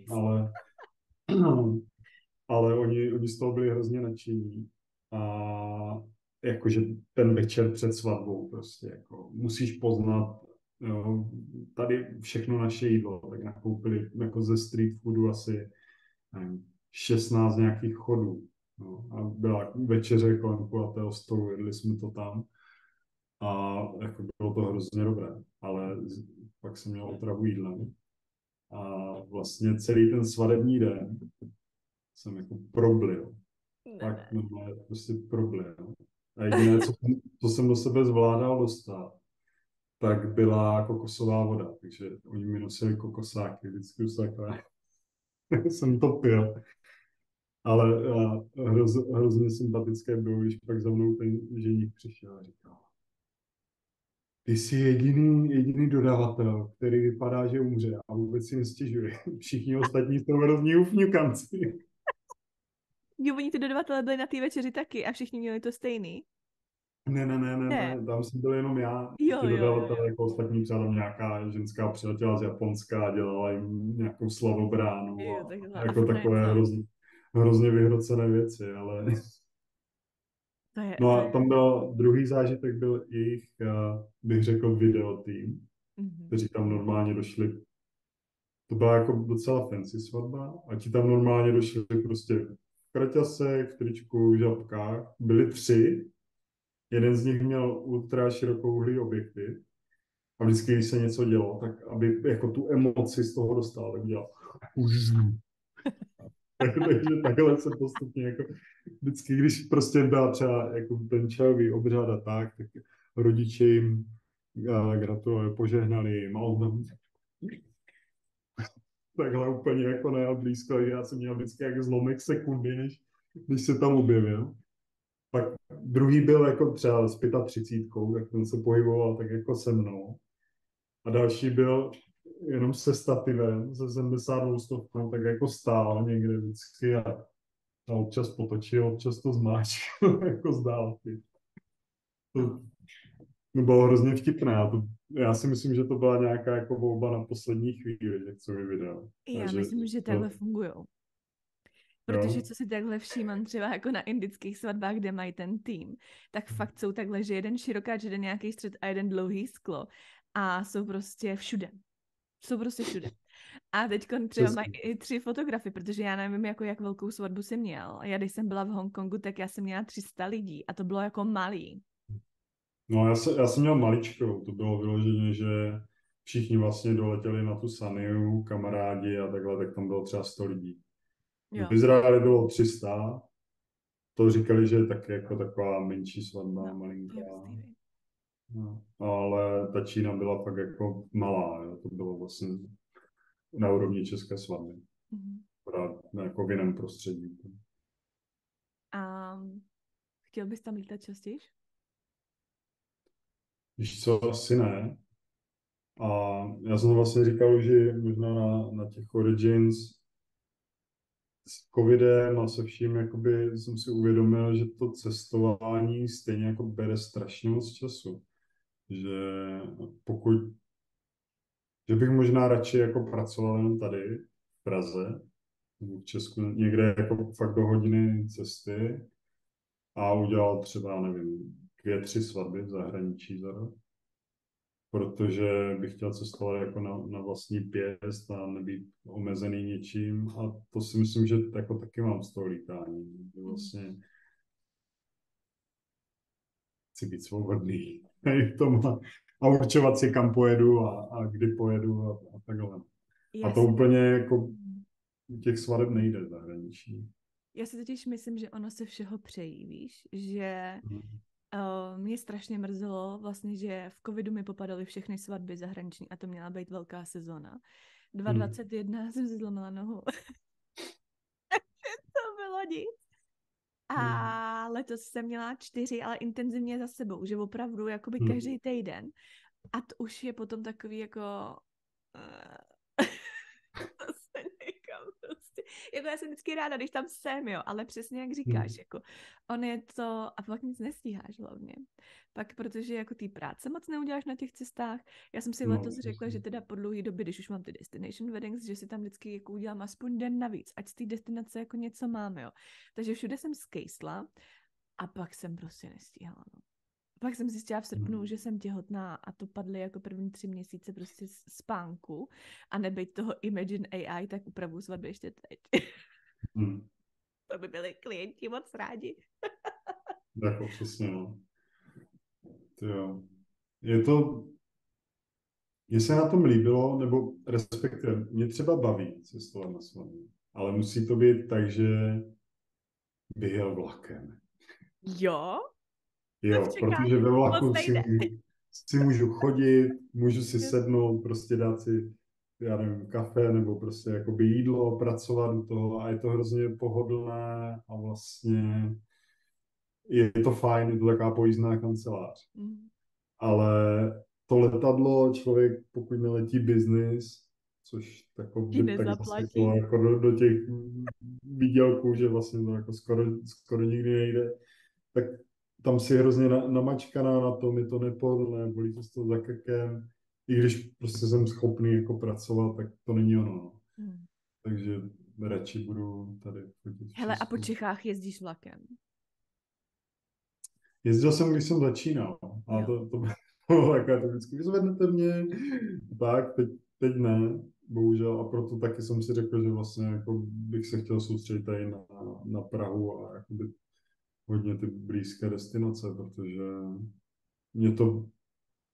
Speaker 2: ale oni z toho byli hrozně nadšení. A jakože ten večer před svatbou prostě, jako musíš poznat, jo, tady všechno naše jídlo, tak nakoupili jako ze street foodu asi nevím, 16 nějakých chodů. No, a byla večeře kolem kulatého stolu, jedli jsme to tam a jako bylo to hrozně dobré, ale pak jsem měl otravu jídlem. A vlastně celý ten svadební den jsem jako problil. Tak normálně prostě problém. A jediné, co jsem do sebe zvládal dostat, tak byla kokosová voda. Takže oni mi nosili kokosáky, vždycky už takhle jsem to pil. Ale hrozně sympatické bylo, když pak za mnou ten ženich přišel a říkal, ty jsi jediný dodavatel, který vypadá, že umře a vůbec si nestěžuje. Všichni ostatní jsou hrozní ufňukanci.
Speaker 1: Jo, oni ty dodavatelé byli na té večeři taky a všichni měli to stejný.
Speaker 2: Ne, tam jsem byl jenom já.
Speaker 1: Jo,
Speaker 2: Ty
Speaker 1: jo, jo, jo.
Speaker 2: dodavatelé jako ostatní, třeba tam nějaká ženská přiletěla z Japonska a dělala jim nějakou slavobránu
Speaker 1: Jo,
Speaker 2: a
Speaker 1: takhle. A
Speaker 2: jako
Speaker 1: furt na
Speaker 2: takové
Speaker 1: něco.
Speaker 2: hrozně vyhrocené věci, ale... No
Speaker 1: To
Speaker 2: a
Speaker 1: je.
Speaker 2: tam byl druhý zážitek, byl jejich, bych řekl, videotým,
Speaker 1: Mhm.
Speaker 2: kteří tam normálně došli. To byla jako docela fancy svatba a ti tam normálně došli prostě v kraťasech, v tričku, v žabkách. Byli tři. Jeden z nich měl ultra širokouhlý objektiv A vždycky, když se něco dělo, tak aby jako tu emoci z toho dostal, tak dělal. Takže takhle se postupně jako vždycky, když prostě byla třeba jako ten čajový obřad a tak rodiče jim gratulovali, požehnali jim a on tam takhle úplně jako nejel blízko, že já jsem měl vždycky jak zlomek sekundy, než se tam objevil. Pak druhý byl jako třeba s 35, tak ten se pohyboval tak jako se mnou. A další byl jenom se stativem, se 72 stovkou, tak jako stál někde vždycky a občas potočil, občas to zmáčkl, jako z dálky. To bylo hrozně vtipné. Já si myslím, že to byla nějaká jako volba na poslední chvíli, že co mi vydal. A
Speaker 1: Já myslím, že takhle fungují. Protože
Speaker 2: jo,
Speaker 1: co si takhle všímám třeba jako na indických svatbách, kde mají ten tým, tak fakt jsou takhle, že jeden širokáč, jeden nějaký střed a jeden dlouhý sklo a jsou prostě všude. Jsou prostě všude. A teď třeba mají i 3 fotografy, protože já nevím, jako jak velkou svatbu jsem měl. Já když jsem byla v Hongkongu, tak já jsem měla 300 lidí a to bylo jako malý.
Speaker 2: No, já jsem měl maličkou, to bylo vyloženě, že všichni vlastně doletěli na tu Saniu, kamarádi a takhle, tak tam bylo třeba 100 lidí. V
Speaker 1: Jo.
Speaker 2: Izraeli bylo 300, to říkali, že je taky jako taková menší svatba,
Speaker 1: No,
Speaker 2: malinká.
Speaker 1: to je pustý,
Speaker 2: No, ale ta Čína byla fakt jako malá, jo. To bylo vlastně na úrovni české svatby.
Speaker 1: Mhm.
Speaker 2: Jako v jiném prostředí.
Speaker 1: A chtěl bys tam lítat častěji?
Speaker 2: Víš co, asi ne. A já jsem vlastně říkal, že možná na těch Origins s covidem a se vším jakoby jsem si uvědomil, že to cestování stejně jako bere strašně moc času. Že pokud, že bych možná radši jako pracoval jenom tady v Praze, nebo v Česku, někde jako fakt do hodiny cesty a udělal třeba, nevím, 2, 3 svatby v zahraničí za rok, protože bych chtěl cestovat jako na vlastní pěst a nebýt omezený něčím. A to si myslím, že jako taky mám z toho lítání. Že
Speaker 1: Mhm.
Speaker 2: vlastně chci být svobodný v tom a určovat si, kam pojedu a kdy pojedu a takhle. A
Speaker 1: Já
Speaker 2: to
Speaker 1: si,
Speaker 2: úplně jako
Speaker 1: Mhm.
Speaker 2: u těch svadeb nejde v zahraničí.
Speaker 1: Já si totiž myslím, že ono se všeho přejí, víš, že
Speaker 2: Mhm.
Speaker 1: mě strašně mrzelo vlastně, že v covidu mi popadaly všechny svatby zahraniční a to měla být velká sezóna.
Speaker 2: Hmm.
Speaker 1: 2021 jsem si zlomila nohu. To bylo nic.
Speaker 2: Hmm.
Speaker 1: A letos jsem měla 4, ale intenzivně za sebou, že opravdu jakoby
Speaker 2: Hmm.
Speaker 1: každý týden. A to už je potom takový jako... Uh, zase někam prostě. Jako já jsem vždycky ráda, když tam jsem, jo, ale přesně jak říkáš,
Speaker 2: Hmm.
Speaker 1: jako on je to, a pak nic nestíháš hlavně. Pak, protože jako ty práce moc neuděláš na těch cestách, já jsem si
Speaker 2: No,
Speaker 1: letos řekla, že teda po dlouhé době, když už mám ty destination weddings, že si tam vždycky jako udělám aspoň den navíc, ať z té destinace jako něco máme, jo. Takže všude jsem skejsla a pak jsem prostě nestíhala, no. Pak jsem zjistila v srpnu, že jsem těhotná a to padly jako první 3 měsíce prostě spánku a nebejt toho Imagine AI, tak upravu svatby ještě teď.
Speaker 2: Hmm.
Speaker 1: To by byli klienti moc rádi.
Speaker 2: Jako přesně, no. To jo. Je to, mně se na tom líbilo, nebo respektive mě třeba baví cestovat na svatbu, ale musí to být tak, že bych jel vlakem.
Speaker 1: Jo? To v
Speaker 2: Jo,
Speaker 1: Čechách
Speaker 2: protože ve
Speaker 1: moc
Speaker 2: vlaku
Speaker 1: nejde.
Speaker 2: si můžu chodit, můžu si sednout, prostě dát si, já nevím, kafe nebo prostě jakoby jídlo, pracovat u toho a je to hrozně pohodlné a vlastně je to fajn, je to taková pojízdná kancelář.
Speaker 1: Mm.
Speaker 2: Ale to letadlo člověk, pokud neletí business, což
Speaker 1: Ti
Speaker 2: takový, tak zase to
Speaker 1: nezaplatí.
Speaker 2: jako do těch výdělků, že vlastně to jako skoro nikdy nejde, tak tam si hrozně namačkaná na tom, je to nepohodlné, bolí to z toho za krkem. I když prostě jsem schopný jako pracovat, tak to není ono. No.
Speaker 1: Mm.
Speaker 2: Takže radši budu tady fotit v
Speaker 1: Hele, a po
Speaker 2: Česku.
Speaker 1: Čechách jezdíš vlakem?
Speaker 2: Jezdil jsem, když jsem začínal. A
Speaker 1: Jo.
Speaker 2: to bylo takové, to vždycky vyzvednete mě. Tak, teď ne, bohužel. A proto taky jsem si řekl, že vlastně jako bych se chtěl soustředit tady na Prahu a jakoby hodně ty blízké destinace, protože mě to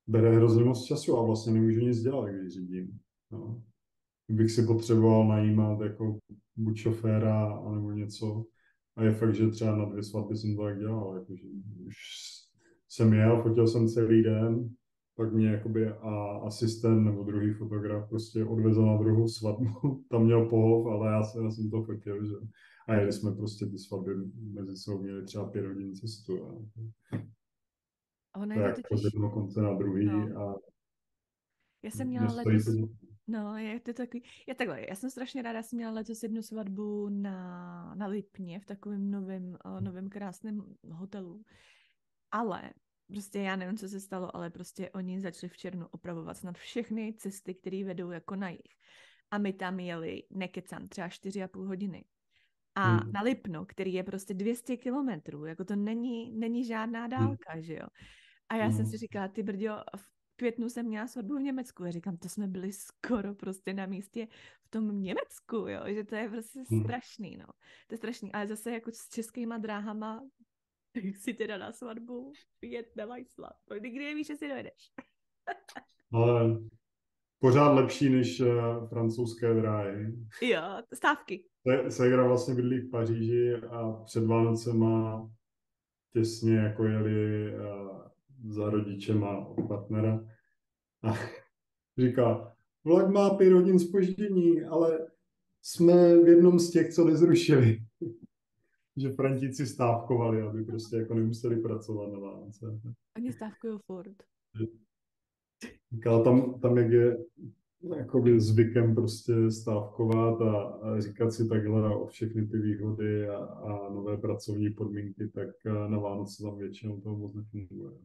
Speaker 2: bere hrozně moc času a vlastně nemůžu nic dělat, když řídím. No. Bych si potřeboval najímat jako buď šoféra, nebo něco. A je fakt, že třeba na 2 svatby jsem to tak dělal, jakože už jsem jel, fotil jsem celý den, pak mě jakoby asistent nebo druhý fotograf prostě odvezl na druhou svatbu, tam měl pohov, ale já jsem to fotil, že? A jeli jsme prostě ty svatby mezi sebou měli třeba 5 hodin cestu. A
Speaker 1: Ono
Speaker 2: to
Speaker 1: je
Speaker 2: je
Speaker 1: to
Speaker 2: jako od
Speaker 1: totiž,
Speaker 2: jednoho konce na druhý
Speaker 1: no,
Speaker 2: a
Speaker 1: já jsem měla
Speaker 2: nestojí to.
Speaker 1: letos, no, je to takový, já jsem strašně ráda, já jsem měla letos jednu svatbu na Lipně v takovém novém krásném hotelu, ale prostě já nevím, co se stalo, ale prostě oni začali v červnu opravovat snad všechny cesty, které vedou jako na jih. A my tam jeli, nekecám, třeba 4,5 hodiny. A na Lipno, který je prostě 200 kilometrů, jako to není žádná dálka, že jo. A já jsem si říkala, ty brďo, v květnu jsem měla svatbu v Německu. A říkám, to jsme byli skoro prostě na místě v tom Německu, jo, že to je prostě strašný, no. To je strašný, ale zase jako s českýma dráhama si teda na svatbu jet nemáš slad. Nikdy nevíš, že si dojedeš.
Speaker 2: Ale pořád lepší než francouzské dráhy.
Speaker 1: Jo, stávky.
Speaker 2: Ségra vlastně bydlí v Paříži a před Vánocema těsně jako jeli za rodičema od partnera a říká, vlak má 5 hodin zpoždění, ale jsme v jednom z těch, co nezrušili. Že Frantíci stávkovali, aby prostě jako nemuseli pracovat na Vánoce.
Speaker 1: Oni stávkují furt.
Speaker 2: Říkal tam jak je jakoby zvykem prostě stávkovat a říkat si takhle o všechny ty výhody a nové pracovní podmínky, tak na Vánoce tam většinou toho moc nefunguje.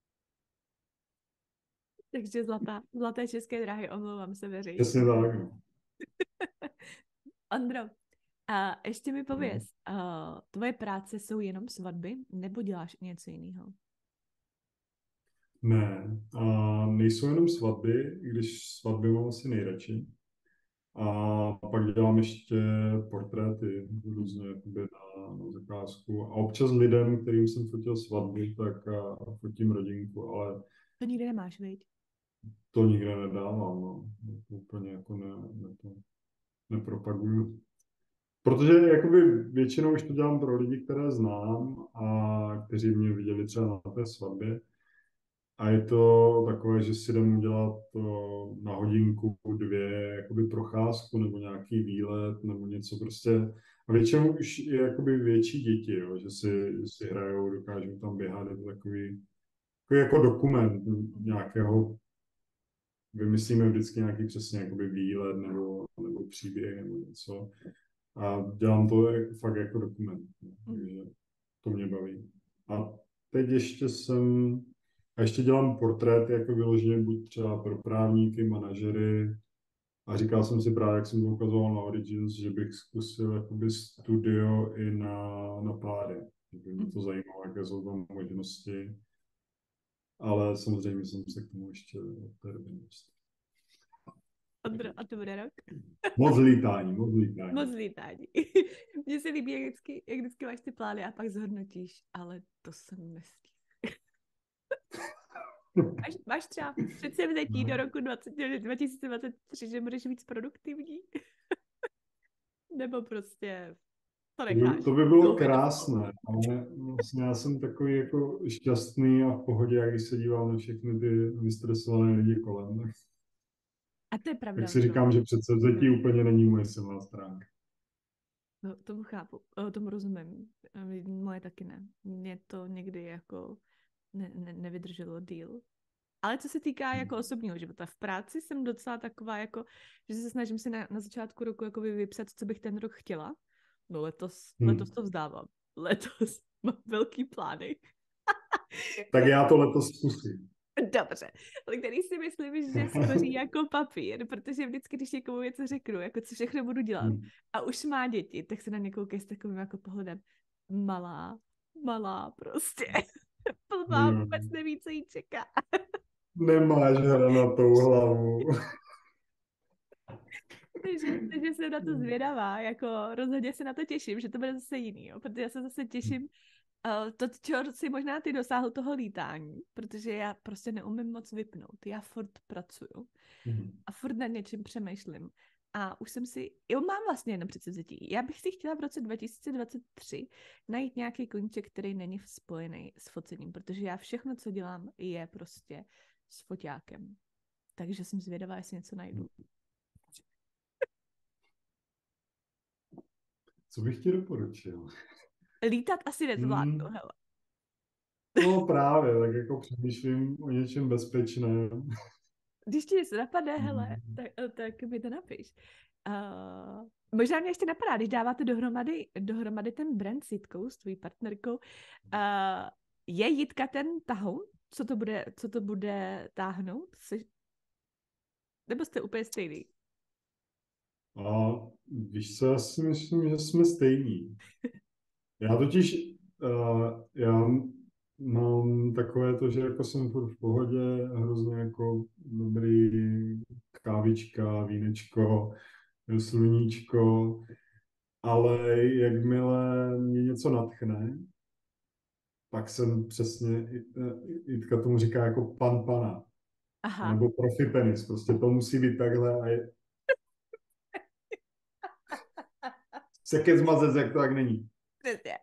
Speaker 1: Takže zlaté české dráhy, omlouvám se veřejně.
Speaker 2: Přesně tak, no.
Speaker 1: Ondro, a ještě mi pověz, tvoje práce jsou jenom svatby, nebo děláš i něco jiného?
Speaker 2: Ne, nejsou jenom svatby, i když svatby mám asi nejradši. A pak dělám ještě portréty různě jakoby na zakázku. A občas lidem, kterým jsem fotil svatby, tak fotím rodinku, ale
Speaker 1: To nikdy nemáš, viď?
Speaker 2: to nikde nedávám. No. To úplně jako nepropaguju. Protože jakoby většinou už to dělám pro lidi, které znám a kteří mě viděli třeba na té svatbě. A je to takové, že si jdem udělat na hodinku, 2, jakoby procházku nebo nějaký výlet nebo něco prostě. A většinou už je jakoby větší děti, jo, že si hrajou, dokážou tam běhat, je to takový jako dokument nějakého, vymyslíme vždycky nějaký přesně jakoby výlet nebo příběh nebo něco. A dělám to fakt jako dokument, takže to mě baví. A teď ještě dělám portréty jako vyloženě buď třeba pro právníky, manažery a říkal jsem si právě, jak jsem to ukazoval na Origins, že bych zkusil jakoby studio i na páry. Že mě to zajímalo, jaké jsou tam možnosti. Ale samozřejmě jsem se k tomu ještě od té doby nedostal.
Speaker 1: Ondro, a to bude rok?
Speaker 2: Moc lítání, moc lítání.
Speaker 1: Moc lítání. Mně se líbí, jak vždycky máš ty plány a pak zhodnotíš, ale to jsem nestihl. Máš třeba předsevzetí do roku 2023, že budeš víc produktivní? Nebo prostě to necháš?
Speaker 2: To by bylo krásné, ale vlastně já jsem takový jako šťastný a v pohodě, jak když se dívám na všechny ty vystresované lidi kolem.
Speaker 1: A to je pravda.
Speaker 2: Tak si říkám, že předsevzetí úplně není moje silná stránka.
Speaker 1: No, tomu chápu, tomu rozumím. Moje taky ne. Mě to někdy jako nevydrželo díl. Ale co se týká jako osobního života, v práci jsem docela taková jako, že se snažím si na začátku roku jako vypsat, co bych ten rok chtěla. No letos to vzdávám. Letos mám velký plány.
Speaker 2: Tak já to letos zkusím.
Speaker 1: Dobře, ale který si myslím, že skoří jako papír, protože vždycky, když někomu něco řeknu, jako co všechno budu dělat a už má děti, tak se na ně koukají s takovým jako pohledem malá prostě. Plná vůbec neví, co jí čeká.
Speaker 2: Nemáš hranatou hlavu.
Speaker 1: Takže jsem na to zvědavá, jako rozhodně se na to těším, že to bude zase jiný, jo? Protože já se zase těším To, čeho si možná ty dosáhl toho lítání, protože já prostě neumím moc vypnout. Já furt pracuju a furt nad něčím přemýšlím. A už jsem si, jo, mám vlastně jedno předsevzetí. Já bych si chtěla v roce 2023 najít nějaký koníček, který není spojený s focením, protože já všechno, co dělám, je prostě s foťákem. Takže jsem zvědavá, jestli něco najdu.
Speaker 2: Co bych ti doporučil?
Speaker 1: Lítat asi nezvládnu, hele.
Speaker 2: No právě, tak jako přemýšlím o něčem bezpečném.
Speaker 1: Když ti něco napadne, hele, tak mi to napiš. Možná mě ještě napadá, když dáváte dohromady ten brand s Jitkou, s tvojí partnerkou, je Jitka ten tahoun? Co to bude táhnout? Nebo jste úplně stejný?
Speaker 2: A víš co, já si myslím, že jsme stejní. Já totiž, já mám takové to, že jako jsem furt v pohodě, hrozně jako dobrý kávička, vínečko, sluníčko, ale jakmile mě něco natchne, pak jsem přesně, Jitka tomu říká jako pan pana,
Speaker 1: Aha.
Speaker 2: nebo profi penis, prostě to musí být takhle a sekec mazec, jak to tak není.
Speaker 1: Přesně.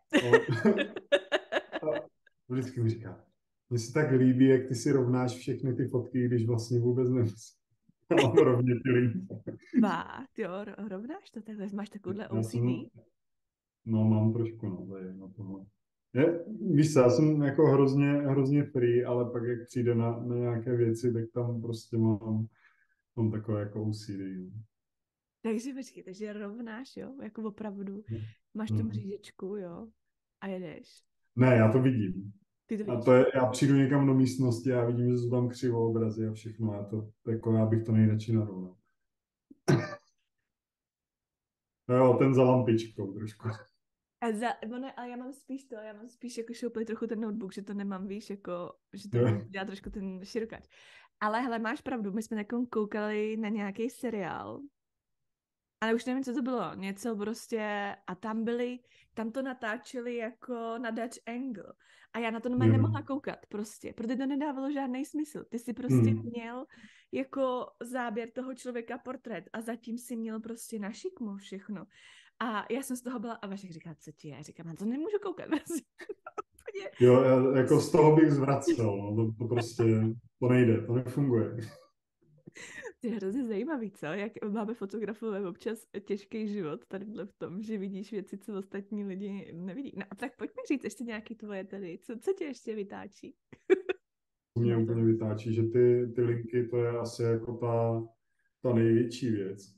Speaker 2: Vždycky mi říká, mně se tak líbí, jak ty si rovnáš všechny ty fotky, když vlastně vůbec nemusí. Já mám rovně ty linky.
Speaker 1: Fakt, jo, rovnáš to takhle, máš takovouhle OCD?
Speaker 2: No, mám trošku, no, tady na tohle. Víš co, já jsem jako hrozně free, ale pak jak přijde na nějaké věci, tak tam prostě mám takové jako OCD. No.
Speaker 1: Takže počkej, takže rovnáš, jo, jako opravdu, máš tu mřížečku, jo, a jedeš.
Speaker 2: Ne, já to vidím.
Speaker 1: Ty to
Speaker 2: A
Speaker 1: vidíš.
Speaker 2: to je, já přijdu někam do místnosti a já vidím, že jsou tam křivoobrazy a všechno. Já bych to nejradši narovnal. No jo, ten za lampičkou trošku.
Speaker 1: Ale já mám spíš jako šoupli trochu ten notebook, že to nemám, víš, jako, že to dělá trošku ten širokáč. Ale hele, máš pravdu, my jsme takom koukali na nějaký seriál, ale už nevím, co to bylo, něco prostě, a tam to natáčeli jako na Dutch Angle. A já na to nemohla koukat prostě, protože to nedávalo žádný smysl. Ty si prostě měl jako záběr toho člověka portrét a zatím si měl prostě na šikmu všechno. A já jsem z toho byla, a Vašek říká, co ti je? Já říkám, já to nemůžu koukat.
Speaker 2: Jo, jako z toho bych zvracel, no, to prostě, to nejde, to nefunguje.
Speaker 1: To je hrozně zajímavý, co? Jak máme fotografové občas těžký život tadyhle v tom, že vidíš věci, co ostatní lidi nevidí. No a tak pojď mi říct ještě nějaký tvoje tady, co tě ještě vytáčí?
Speaker 2: Mě úplně vytáčí, že ty linky, to je asi jako ta největší věc.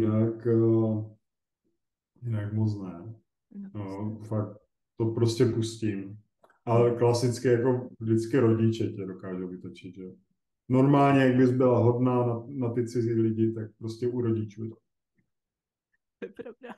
Speaker 2: Jinak moc ne. No, fakt to prostě pustím. Ale klasicky jako vždycky rodiče tě dokážou vytočit, že? Normálně, jak bys byla hodná na ty cizí lidi, tak prostě u rodičů.
Speaker 1: To je pravda.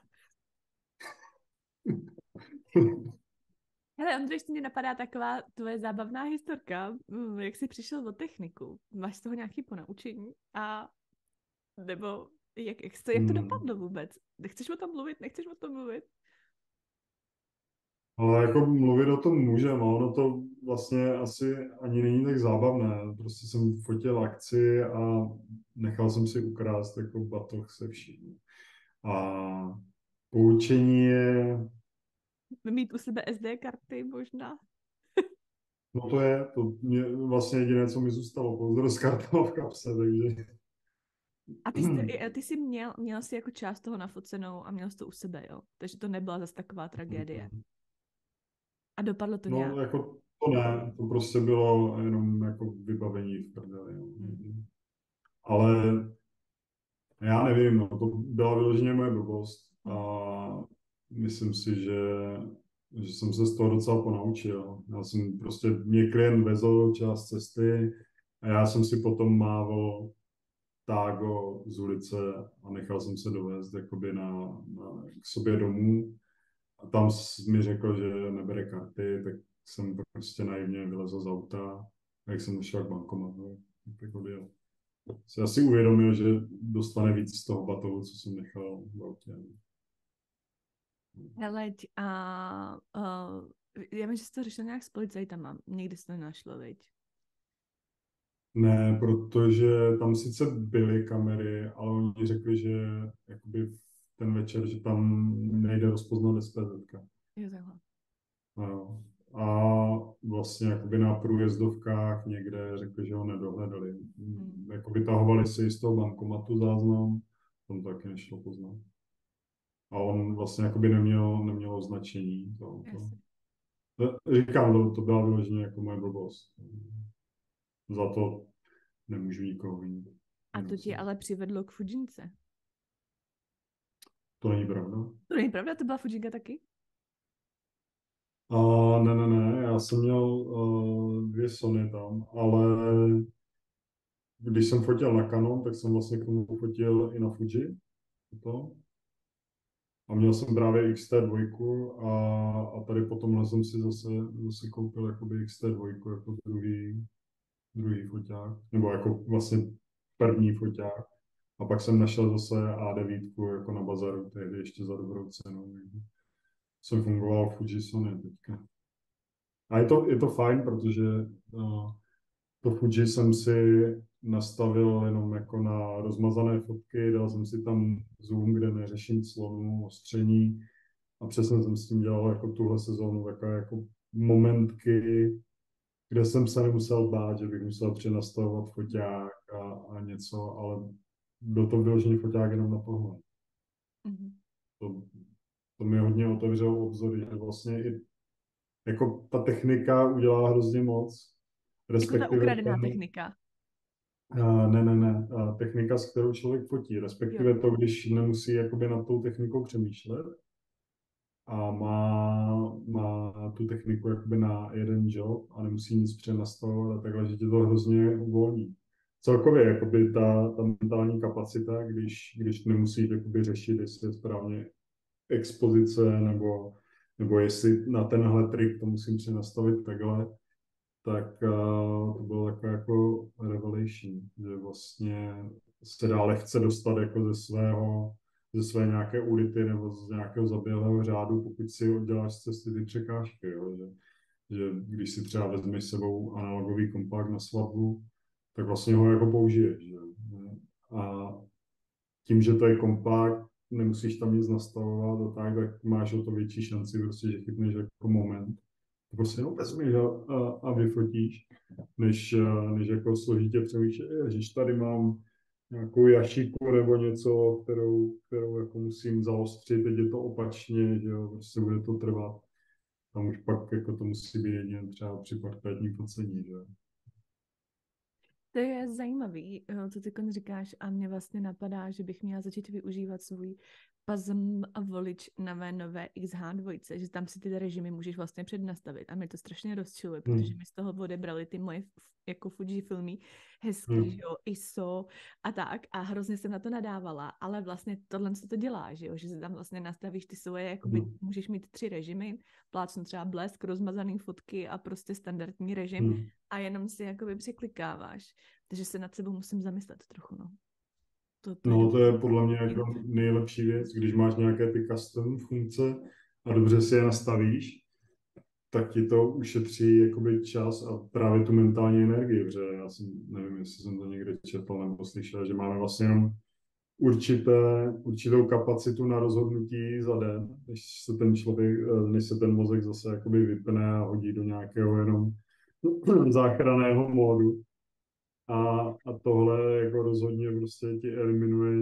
Speaker 1: Hele, Ondřej, ještě mě napadá taková tvoje zábavná historka, jak jsi přišel o techniku. Máš z toho nějaké ponaučení? A nebo jak to dopadlo vůbec? Chceš o tom mluvit? Nechceš o tom mluvit?
Speaker 2: Ale jako mluvit o tom můžeme, ono to vlastně asi ani není tak zábavné. Prostě jsem fotil akci a nechal jsem si ukrást jako batoh se vším. A poučení je...
Speaker 1: Mít u sebe SD karty možná?
Speaker 2: No to mě vlastně jediné, co mi zůstalo, pouze s kartou v kapse, takže...
Speaker 1: A ty jsi měl jsi jako část toho nafocenou a měl jsi to u sebe, jo? Takže to nebyla zase taková tragédie. A dopadlo to nějak?
Speaker 2: No, jako to ne, to prostě bylo jenom jako vybavení v prdeli. Ale já nevím, no, to byla vyloženě moje blbost a myslím si, že jsem se z toho docela ponaučil. Já jsem prostě, mě klient vezl část cesty a já jsem si potom mával tágo z ulice a nechal jsem se dovést jakoby k sobě domů. A tam mi řekl, že nebere karty, tak jsem prostě naivně vylezl z auta, jak jsem šel k bankomatu, tak odjel. Si asi uvědomil, že dostane víc z toho batohu, co jsem nechal v autě.
Speaker 1: Hele, Já vím, že jsi to řešil nějak s policajtama. Někdy se to nenašlo, viď?
Speaker 2: Ne, protože tam sice byly kamery, ale oni řekli, že jakoby v ten večer, že tam nejde rozpoznat SPZ.
Speaker 1: Jo, takhle.
Speaker 2: No. A vlastně jakoby na průjezdovkách někde řekli, že ho nedohledali.
Speaker 1: Hmm.
Speaker 2: Jako vytahovali si z toho bankomatu záznam, tam to taky nešlo poznat. A on vlastně jakoby neměl označení.
Speaker 1: Jasně.
Speaker 2: Říkám, to byla vyloženě jako moje blbost. Za to nemůžu nikoho vinit.
Speaker 1: A to tě ale přivedlo k Fujince.
Speaker 2: To není pravda.
Speaker 1: To není pravda, to byla Fujinka taky?
Speaker 2: A ne, já jsem měl dvě Sony tam, ale když jsem fotil na Canon, tak jsem vlastně k tomu fotil i na Fuji. To. A měl jsem právě XT2 a tady potom jsem si zase koupil jakoby XT2 jako druhý foťák, nebo jako vlastně první foťák. A pak jsem našel zase A9 jako na bazaru, tehdy ještě za dobrou cenu. Jsem fungoval v Fuji Sony teďka. A je to fajn, protože to Fuji jsem si nastavil jenom jako na rozmazané fotky, dal jsem si tam zoom, kde neřeším clonu, ostření a přesně jsem s tím dělal jako tuhle sezónu takové jako momentky, kde jsem se nemusel bát, že bych musel přenastavovat foťák a něco, ale byl to vyložený foťák jenom na pohled.
Speaker 1: Mm-hmm.
Speaker 2: To mi hodně otevřelo obzory, že vlastně i jako ta technika udělá hrozně moc,
Speaker 1: Jako ta
Speaker 2: respektive
Speaker 1: ukradená technika.
Speaker 2: ne. Technika, s kterou člověk fotí,
Speaker 1: Jo.
Speaker 2: respektive to, když nemusí jakoby nad tou technikou přemýšlet a má tu techniku jakoby na jeden job a nemusí nic přenastavovat a takhle, že tě to hrozně uvolní. Celkově jakoby ta mentální kapacita, když nemusíš jakoby řešit, jestli je správně expozice nebo jestli na tenhle trik to musím přenastavit takhle, tak to bylo takové jako revelation, že vlastně se dá lehce dostat jako ze své nějaké ulity nebo z nějakého zaběhlého řádu, pokud si odděláš z cesty ty překážky, jo? Že když si třeba vezmeš sebou analogový kompakt na svatbu, tak vlastně ho jako použiješ. Že? A tím, že to je kompakt, nemusíš tam nic nastavovat a tak máš o to větší šanci, prostě, že chytneš jako moment. To prostě jenom vezmeš a vyfotíš, než jako složitě přemýšlet, že tady mám nějakou jašiku nebo něco, kterou jako musím zaostřit, teď je to opačně, že jo, prostě bude to trvat. Tam už pak jako to musí být jedině třeba při portrétním focení, že jo.
Speaker 1: To je zajímavý, co ty říkáš a mě vlastně napadá, že bych měla začít využívat svůj PASM a volič na mé nové XH2, že tam si ty režimy můžeš vlastně přednastavit a mě to strašně rozčiluje, protože mi z toho odebrali ty moje jako Fuji filmy hezký, že jo, ISO a tak a hrozně jsem na to nadávala, ale vlastně tohle co to dělá, že jo, že si tam vlastně nastavíš ty svoje, jakoby můžeš mít 3 režimy, plácnu třeba blesk, rozmazaný fotky a prostě standardní režim a jenom si jakoby překlikáváš, takže se nad sebou musím zamyslet trochu, no.
Speaker 2: To je podle mě jako nejlepší věc, když máš nějaké ty custom funkce a dobře si je nastavíš, tak ti to ušetří jakoby čas a právě tu mentální energii, protože já nevím, jestli jsem to někde četl nebo slyšel, že máme vlastně jenom určitou kapacitu na rozhodnutí za den, než se ten mozek zase jakoby vypne a hodí do nějakého jenom záchranného módu. A tohle jako rozhodně prostě ti eliminuje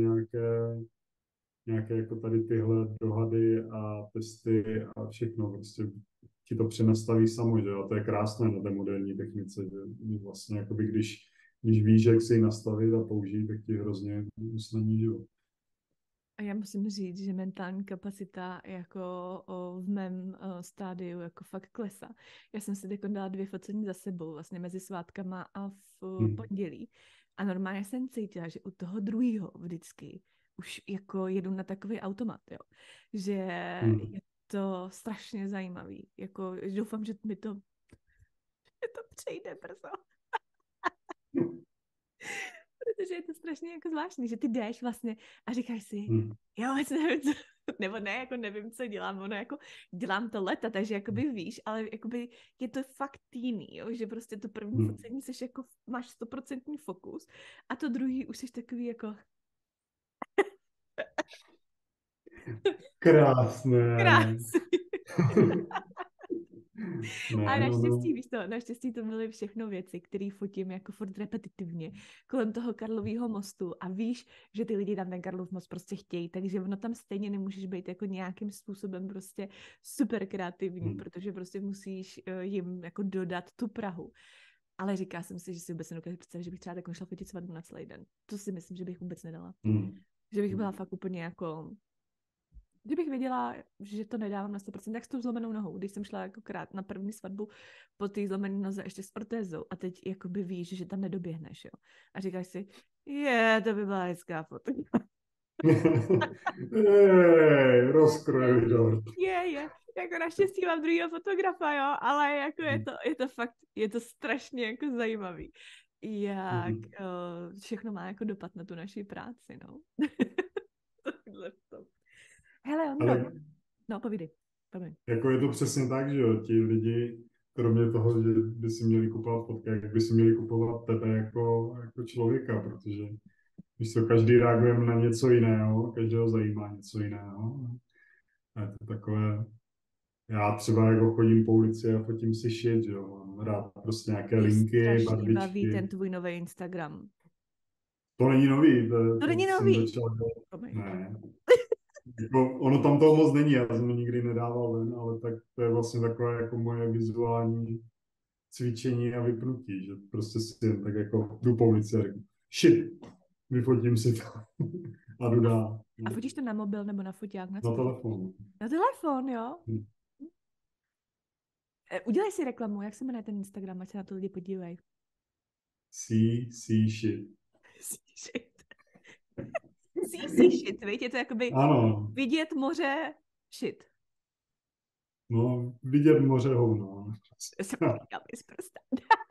Speaker 2: nějaké jako tady tyhle dohady a testy a všechno. Prostě ti to přenastaví samo, že? A to je krásné na té moderní technice, že vlastně jakoby když víš, jak si ji nastavit a použít, tak ti hrozně usnadní život.
Speaker 1: A já musím říct, že mentální kapacita jako v mém stádiu jako fakt klesá. Já jsem si teď dala 2 focení za sebou, vlastně mezi svátkama a v pondělí. A normálně jsem cítila, že u toho druhého vždycky už jako jedu na takový automat, jo. Že je to strašně zajímavý. Jako doufám, že mi to přejde brzo. Protože je to strašně jako zvláštní, že ty jdeš vlastně a říkáš si, jo, vůbec nevím, nebo ne, jako nevím, co dělám, ono jako dělám to leta, takže jakoby víš, ale jakoby je to fakt jiný, jo? Že prostě to první focení seš jako, máš 100% fokus a to druhý už jsi takový jako
Speaker 2: Krásné.
Speaker 1: krásný.
Speaker 2: Ne,
Speaker 1: A
Speaker 2: no, no.
Speaker 1: naštěstí, víš to, naštěstí to byly všechno věci, které fotím jako furt repetitivně kolem toho Karlového mostu a víš, že ty lidi tam ten Karlov most prostě chtějí, takže ono tam stejně nemůžeš být jako nějakým způsobem prostě super kreativní, protože prostě musíš jim jako dodat tu Prahu. Ale říká jsem si, že si vůbec nedokážu představit, že bych třeba tak šla fotit svatbu na celý den. To si myslím, že bych vůbec nedala. Že bych byla fakt úplně jako... Kdybych věděla, že to nedávám na 100%, tak s tou zlomenou nohou. Když jsem šla jako krát na první svatbu po té zlomené noze ještě s ortézou a teď jakoby víš, že tam nedoběhneš, jo. A říkáš si, to by byla hezká fotka.
Speaker 2: Rozkrojil dort.
Speaker 1: Jako naštěstí mám druhýho fotografa, jo, ale jako je to fakt, je to strašně jako zajímavý, jak všechno má jako dopad na tu naši práci, no. Hele, Ondro,
Speaker 2: Ale
Speaker 1: no povídej.
Speaker 2: jako je to přesně tak, že jo, ti lidi, kromě toho, že by si měli kupovat fotky, jak by si měli kupovat tebe jako člověka, protože víš co, každý reagujeme na něco jiného, každého zajímá něco jiného. A je to takové, já třeba jako chodím po ulici a fotím si shit, jo, mám rád prostě nějaké
Speaker 1: Mě
Speaker 2: linky,
Speaker 1: strašně baví
Speaker 2: barvičky.
Speaker 1: ten tvůj nový Instagram.
Speaker 2: To není nový,
Speaker 1: To
Speaker 2: to
Speaker 1: není
Speaker 2: jsem
Speaker 1: nový.
Speaker 2: začal dělat. Ne. Jako, ono tam toho moc není, já jsem to nikdy nedával ven, ale tak to je vlastně takové jako moje vizuální cvičení a vypnutí, že prostě si jen tak jako jdu po ulici a řeknu, shit, vyfotím si to a jdu dál.
Speaker 1: A fotíš to na mobil nebo na foťák?
Speaker 2: Na telefon.
Speaker 1: Na telefon, jo? Udělej si reklamu, jak se jmenuje ten Instagram, ať se na to lidi podívají.
Speaker 2: See shit.
Speaker 1: See shit, víš, je to jakoby
Speaker 2: ano.
Speaker 1: vidět moře shit.
Speaker 2: No, vidět moře hovno.
Speaker 1: Se podíkal z prsta.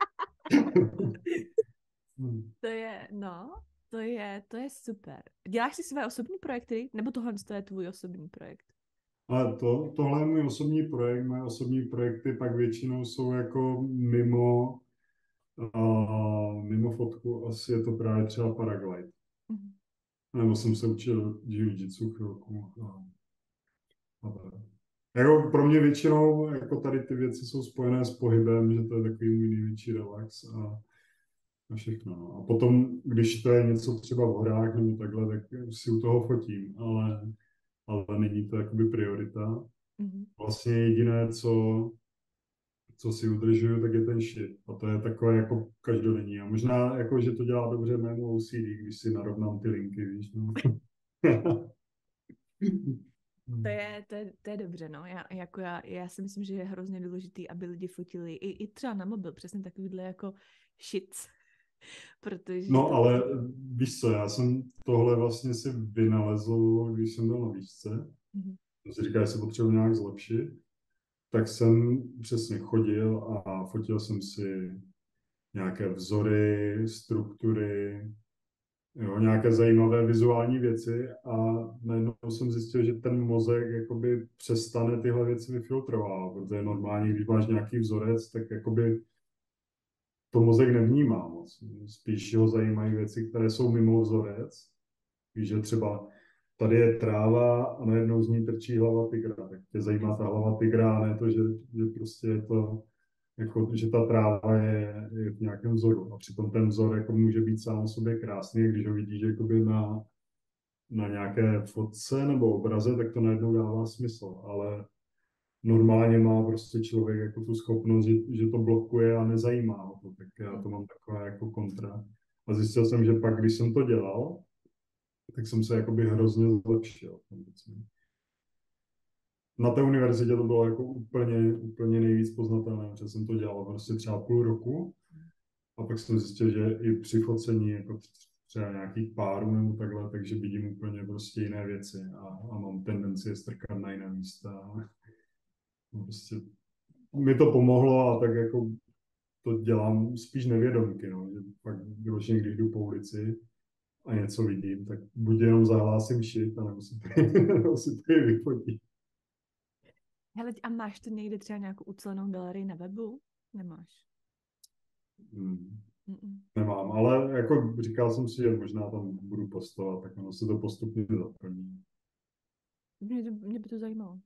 Speaker 1: To je, no, to je super. Děláš si své osobní projekty, nebo tohle je tvůj osobní projekt?
Speaker 2: Ale tohle je můj osobní projekt. Moje osobní projekty pak většinou jsou jako mimo fotku. Asi je to právě třeba paraglide. Nebo jsem se učil jiu-jitsu chvilku. Jako pro mě většinou jako tady ty věci jsou spojené s pohybem, že to je takový můj největší relax a všechno. No. A potom, když to je něco třeba v horách nebo takhle, tak si u toho fotím, ale není to jakoby priorita. Vlastně jediné, co si udržuju, tak je ten shit. A to je takové jako každodenní. A možná, jako, že to dělá dobře mému OCD, když si narovnám ty linky, víš. No.
Speaker 1: To je dobře, no. Já si myslím, že je hrozně důležitý, aby lidi fotili i třeba na mobil, přesně takovýhle jako shits. Protože
Speaker 2: no, ale víš co, já jsem tohle vlastně si vynalezl, když jsem byl na výšce. To si říká, že se potřebuji nějak zlepšit. Tak jsem přesně chodil a fotil jsem si nějaké vzory, struktury, jo, nějaké zajímavé vizuální věci a najednou jsem zjistil, že ten mozek jakoby přestane tyhle věci vyfiltrovat, protože normálně, když máš nějaký vzorec, tak jakoby to mozek nevnímá moc. Spíš ho zajímají věci, které jsou mimo vzorec. Víš, že třeba tady je tráva a najednou z ní trčí hlava tygra. Tak tě zajímá ta hlava tygra, a ne to, že prostě je to, jako, že ta tráva je v nějakém vzoru. A přitom ten vzor jako může být sám o sobě krásný, když ho vidíš jakoby na nějaké fotce nebo obraze, tak to najednou dává smysl. Ale normálně má prostě člověk jako tu schopnost, že to blokuje a nezajímá ho to. Tak já to mám takové jako kontra. A zjistil jsem, že pak, když jsem to dělal, tak jsem se jakoby hrozně zlepšil. Na té univerzitě to bylo jako úplně nejvíc poznatelné, protože jsem to dělal prostě třeba půl roku a pak jsem zjistil, že i při focení jako třeba nějakých párů nebo takhle, takže vidím úplně prostě jiné věci a mám tendenci je strkat na jiné místa. Prostě mi to pomohlo a tak jako to dělám spíš nevědomky, no, že pak vyloženě, když jdu po ulici a něco vidím, tak buď jenom zahlásím shit, nebo si to vyfotím.
Speaker 1: Hele, a máš tu někde třeba nějakou ucelenou galerii na webu? Nemáš?
Speaker 2: Nemám, ale jako říkal jsem si, že možná tam budu postovat, tak ono se to postupně zaplní.
Speaker 1: Mě by to zajímalo.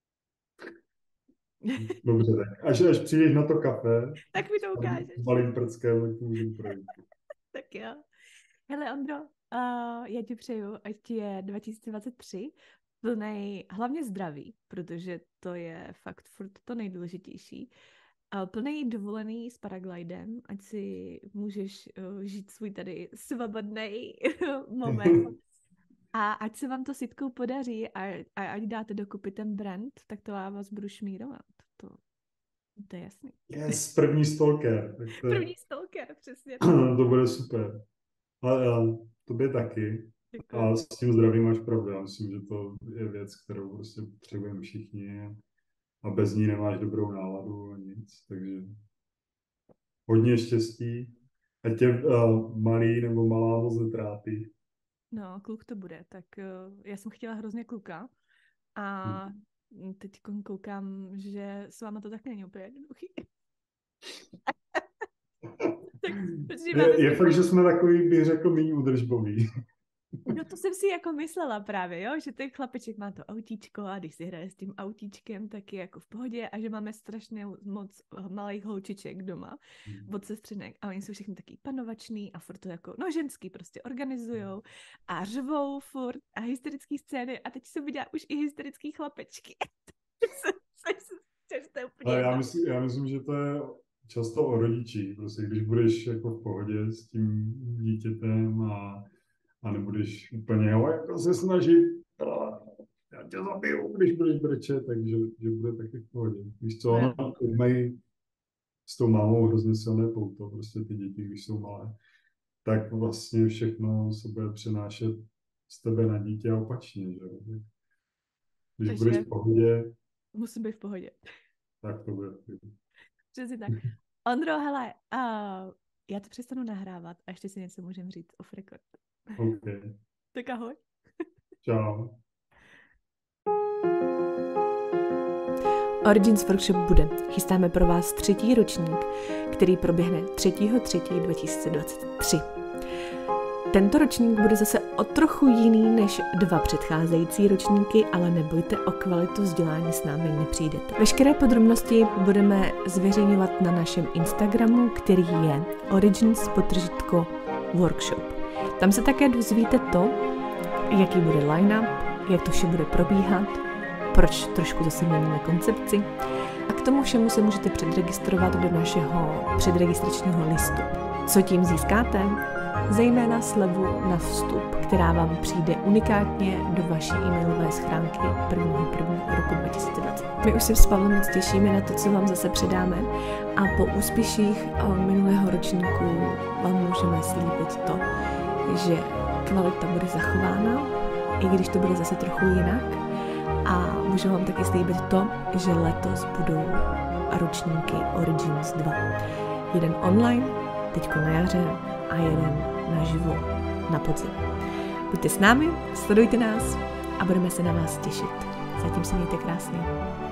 Speaker 2: Dobře, tak až přijdeš na to kafe,
Speaker 1: tak mi to ukážeš.
Speaker 2: S malým prckem, tak to můžeme projít.
Speaker 1: Tak jo. Hele, Ondro, já ti přeju, ať ti je 2023 plnej hlavně zdraví, protože to je fakt furt to nejdůležitější. Plnej dovolený s paraglidem, ať si můžeš žít svůj tady svobodný moment. A ať se vám to s Jitkou podaří a ať dáte dokupy ten brand, tak to já vás budu šmírovat. To je jasný.
Speaker 2: Yes, první stalker.
Speaker 1: První stalker, přesně.
Speaker 2: To bude super. Ale tobě taky. Děkuji. A s tím zdravím máš pravdu. Já myslím, že to je věc, kterou prostě potřebujeme všichni a bez ní nemáš dobrou náladu a nic. Takže hodně štěstí. Ať tě malý nebo malá moc netrápí.
Speaker 1: No, kluk to bude. Tak já jsem chtěla hrozně kluka a teď koukám, že s váma to tak není úplně jednoduchý.
Speaker 2: Je fakt, že jsme takový, bych řekl, méně údržbový.
Speaker 1: No to jsem si jako myslela právě, jo? Že ten chlapeček má to autíčko a když si hraje s tím autíčkem, tak je jako v pohodě a že máme strašně moc malých holčiček doma od sestřenek a oni jsou všichni taky panovační a furt to jako, no ženský prostě organizujou a řvou furt a hysterický scény a teď jsem viděla už i hysterický chlapečky.
Speaker 2: Já myslím, že to je často o rodičích, prostě když budeš jako v pohodě s tím dítětem a nebudeš úplně, jako se snažit, já tě zabiju, když budeš brečet, takže že bude taky v pohodě. Víš co, ono mají s tou mámou hrozně silné pouto, prostě ty děti, když jsou malé, tak vlastně všechno se bude přenášet z tebe na dítě a opačně, že? Když takže budeš v pohodě,
Speaker 1: musím být v pohodě.
Speaker 2: Tak to bude.
Speaker 1: Přesně tak. Ondro, hele, já to přestanu nahrávat a ještě si něco můžeme říct off record.
Speaker 2: OK.
Speaker 1: Tak ahoj.
Speaker 2: Čau.
Speaker 1: Origins Workshop bude. Chystáme pro vás 3. ročník, který proběhne 3.3.2023. Tento ročník bude zase o trochu jiný než 2 předcházející ročníky, ale nebojte, o kvalitu vzdělání s námi nepřijdete. Veškeré podrobnosti budeme zveřejňovat na našem Instagramu, který je origins_workshop. Tam se také dozvíte to, jaký bude line-up, jak to vše bude probíhat, proč trošku zase měníme koncepci. A k tomu všemu se můžete předregistrovat do našeho předregistračního listu. Co tím získáte? Zejména slevu na vstup, která vám přijde unikátně do vaší e-mailové schránky 1.1. roku 2020. My už se s Pavlem moc těšíme na to, co vám zase předáme a po úspěších minulého ročníku vám můžeme slíbit to, že kvalita bude zachována, i když to bude zase trochu jinak. A můžu vám taky slíbit to, že letos budou ročníky Origins 2. Jeden online, teďko na jaře, a jeden naživo na podzim. Buďte s námi, sledujte nás a budeme se na vás těšit. Zatím se mějte krásně.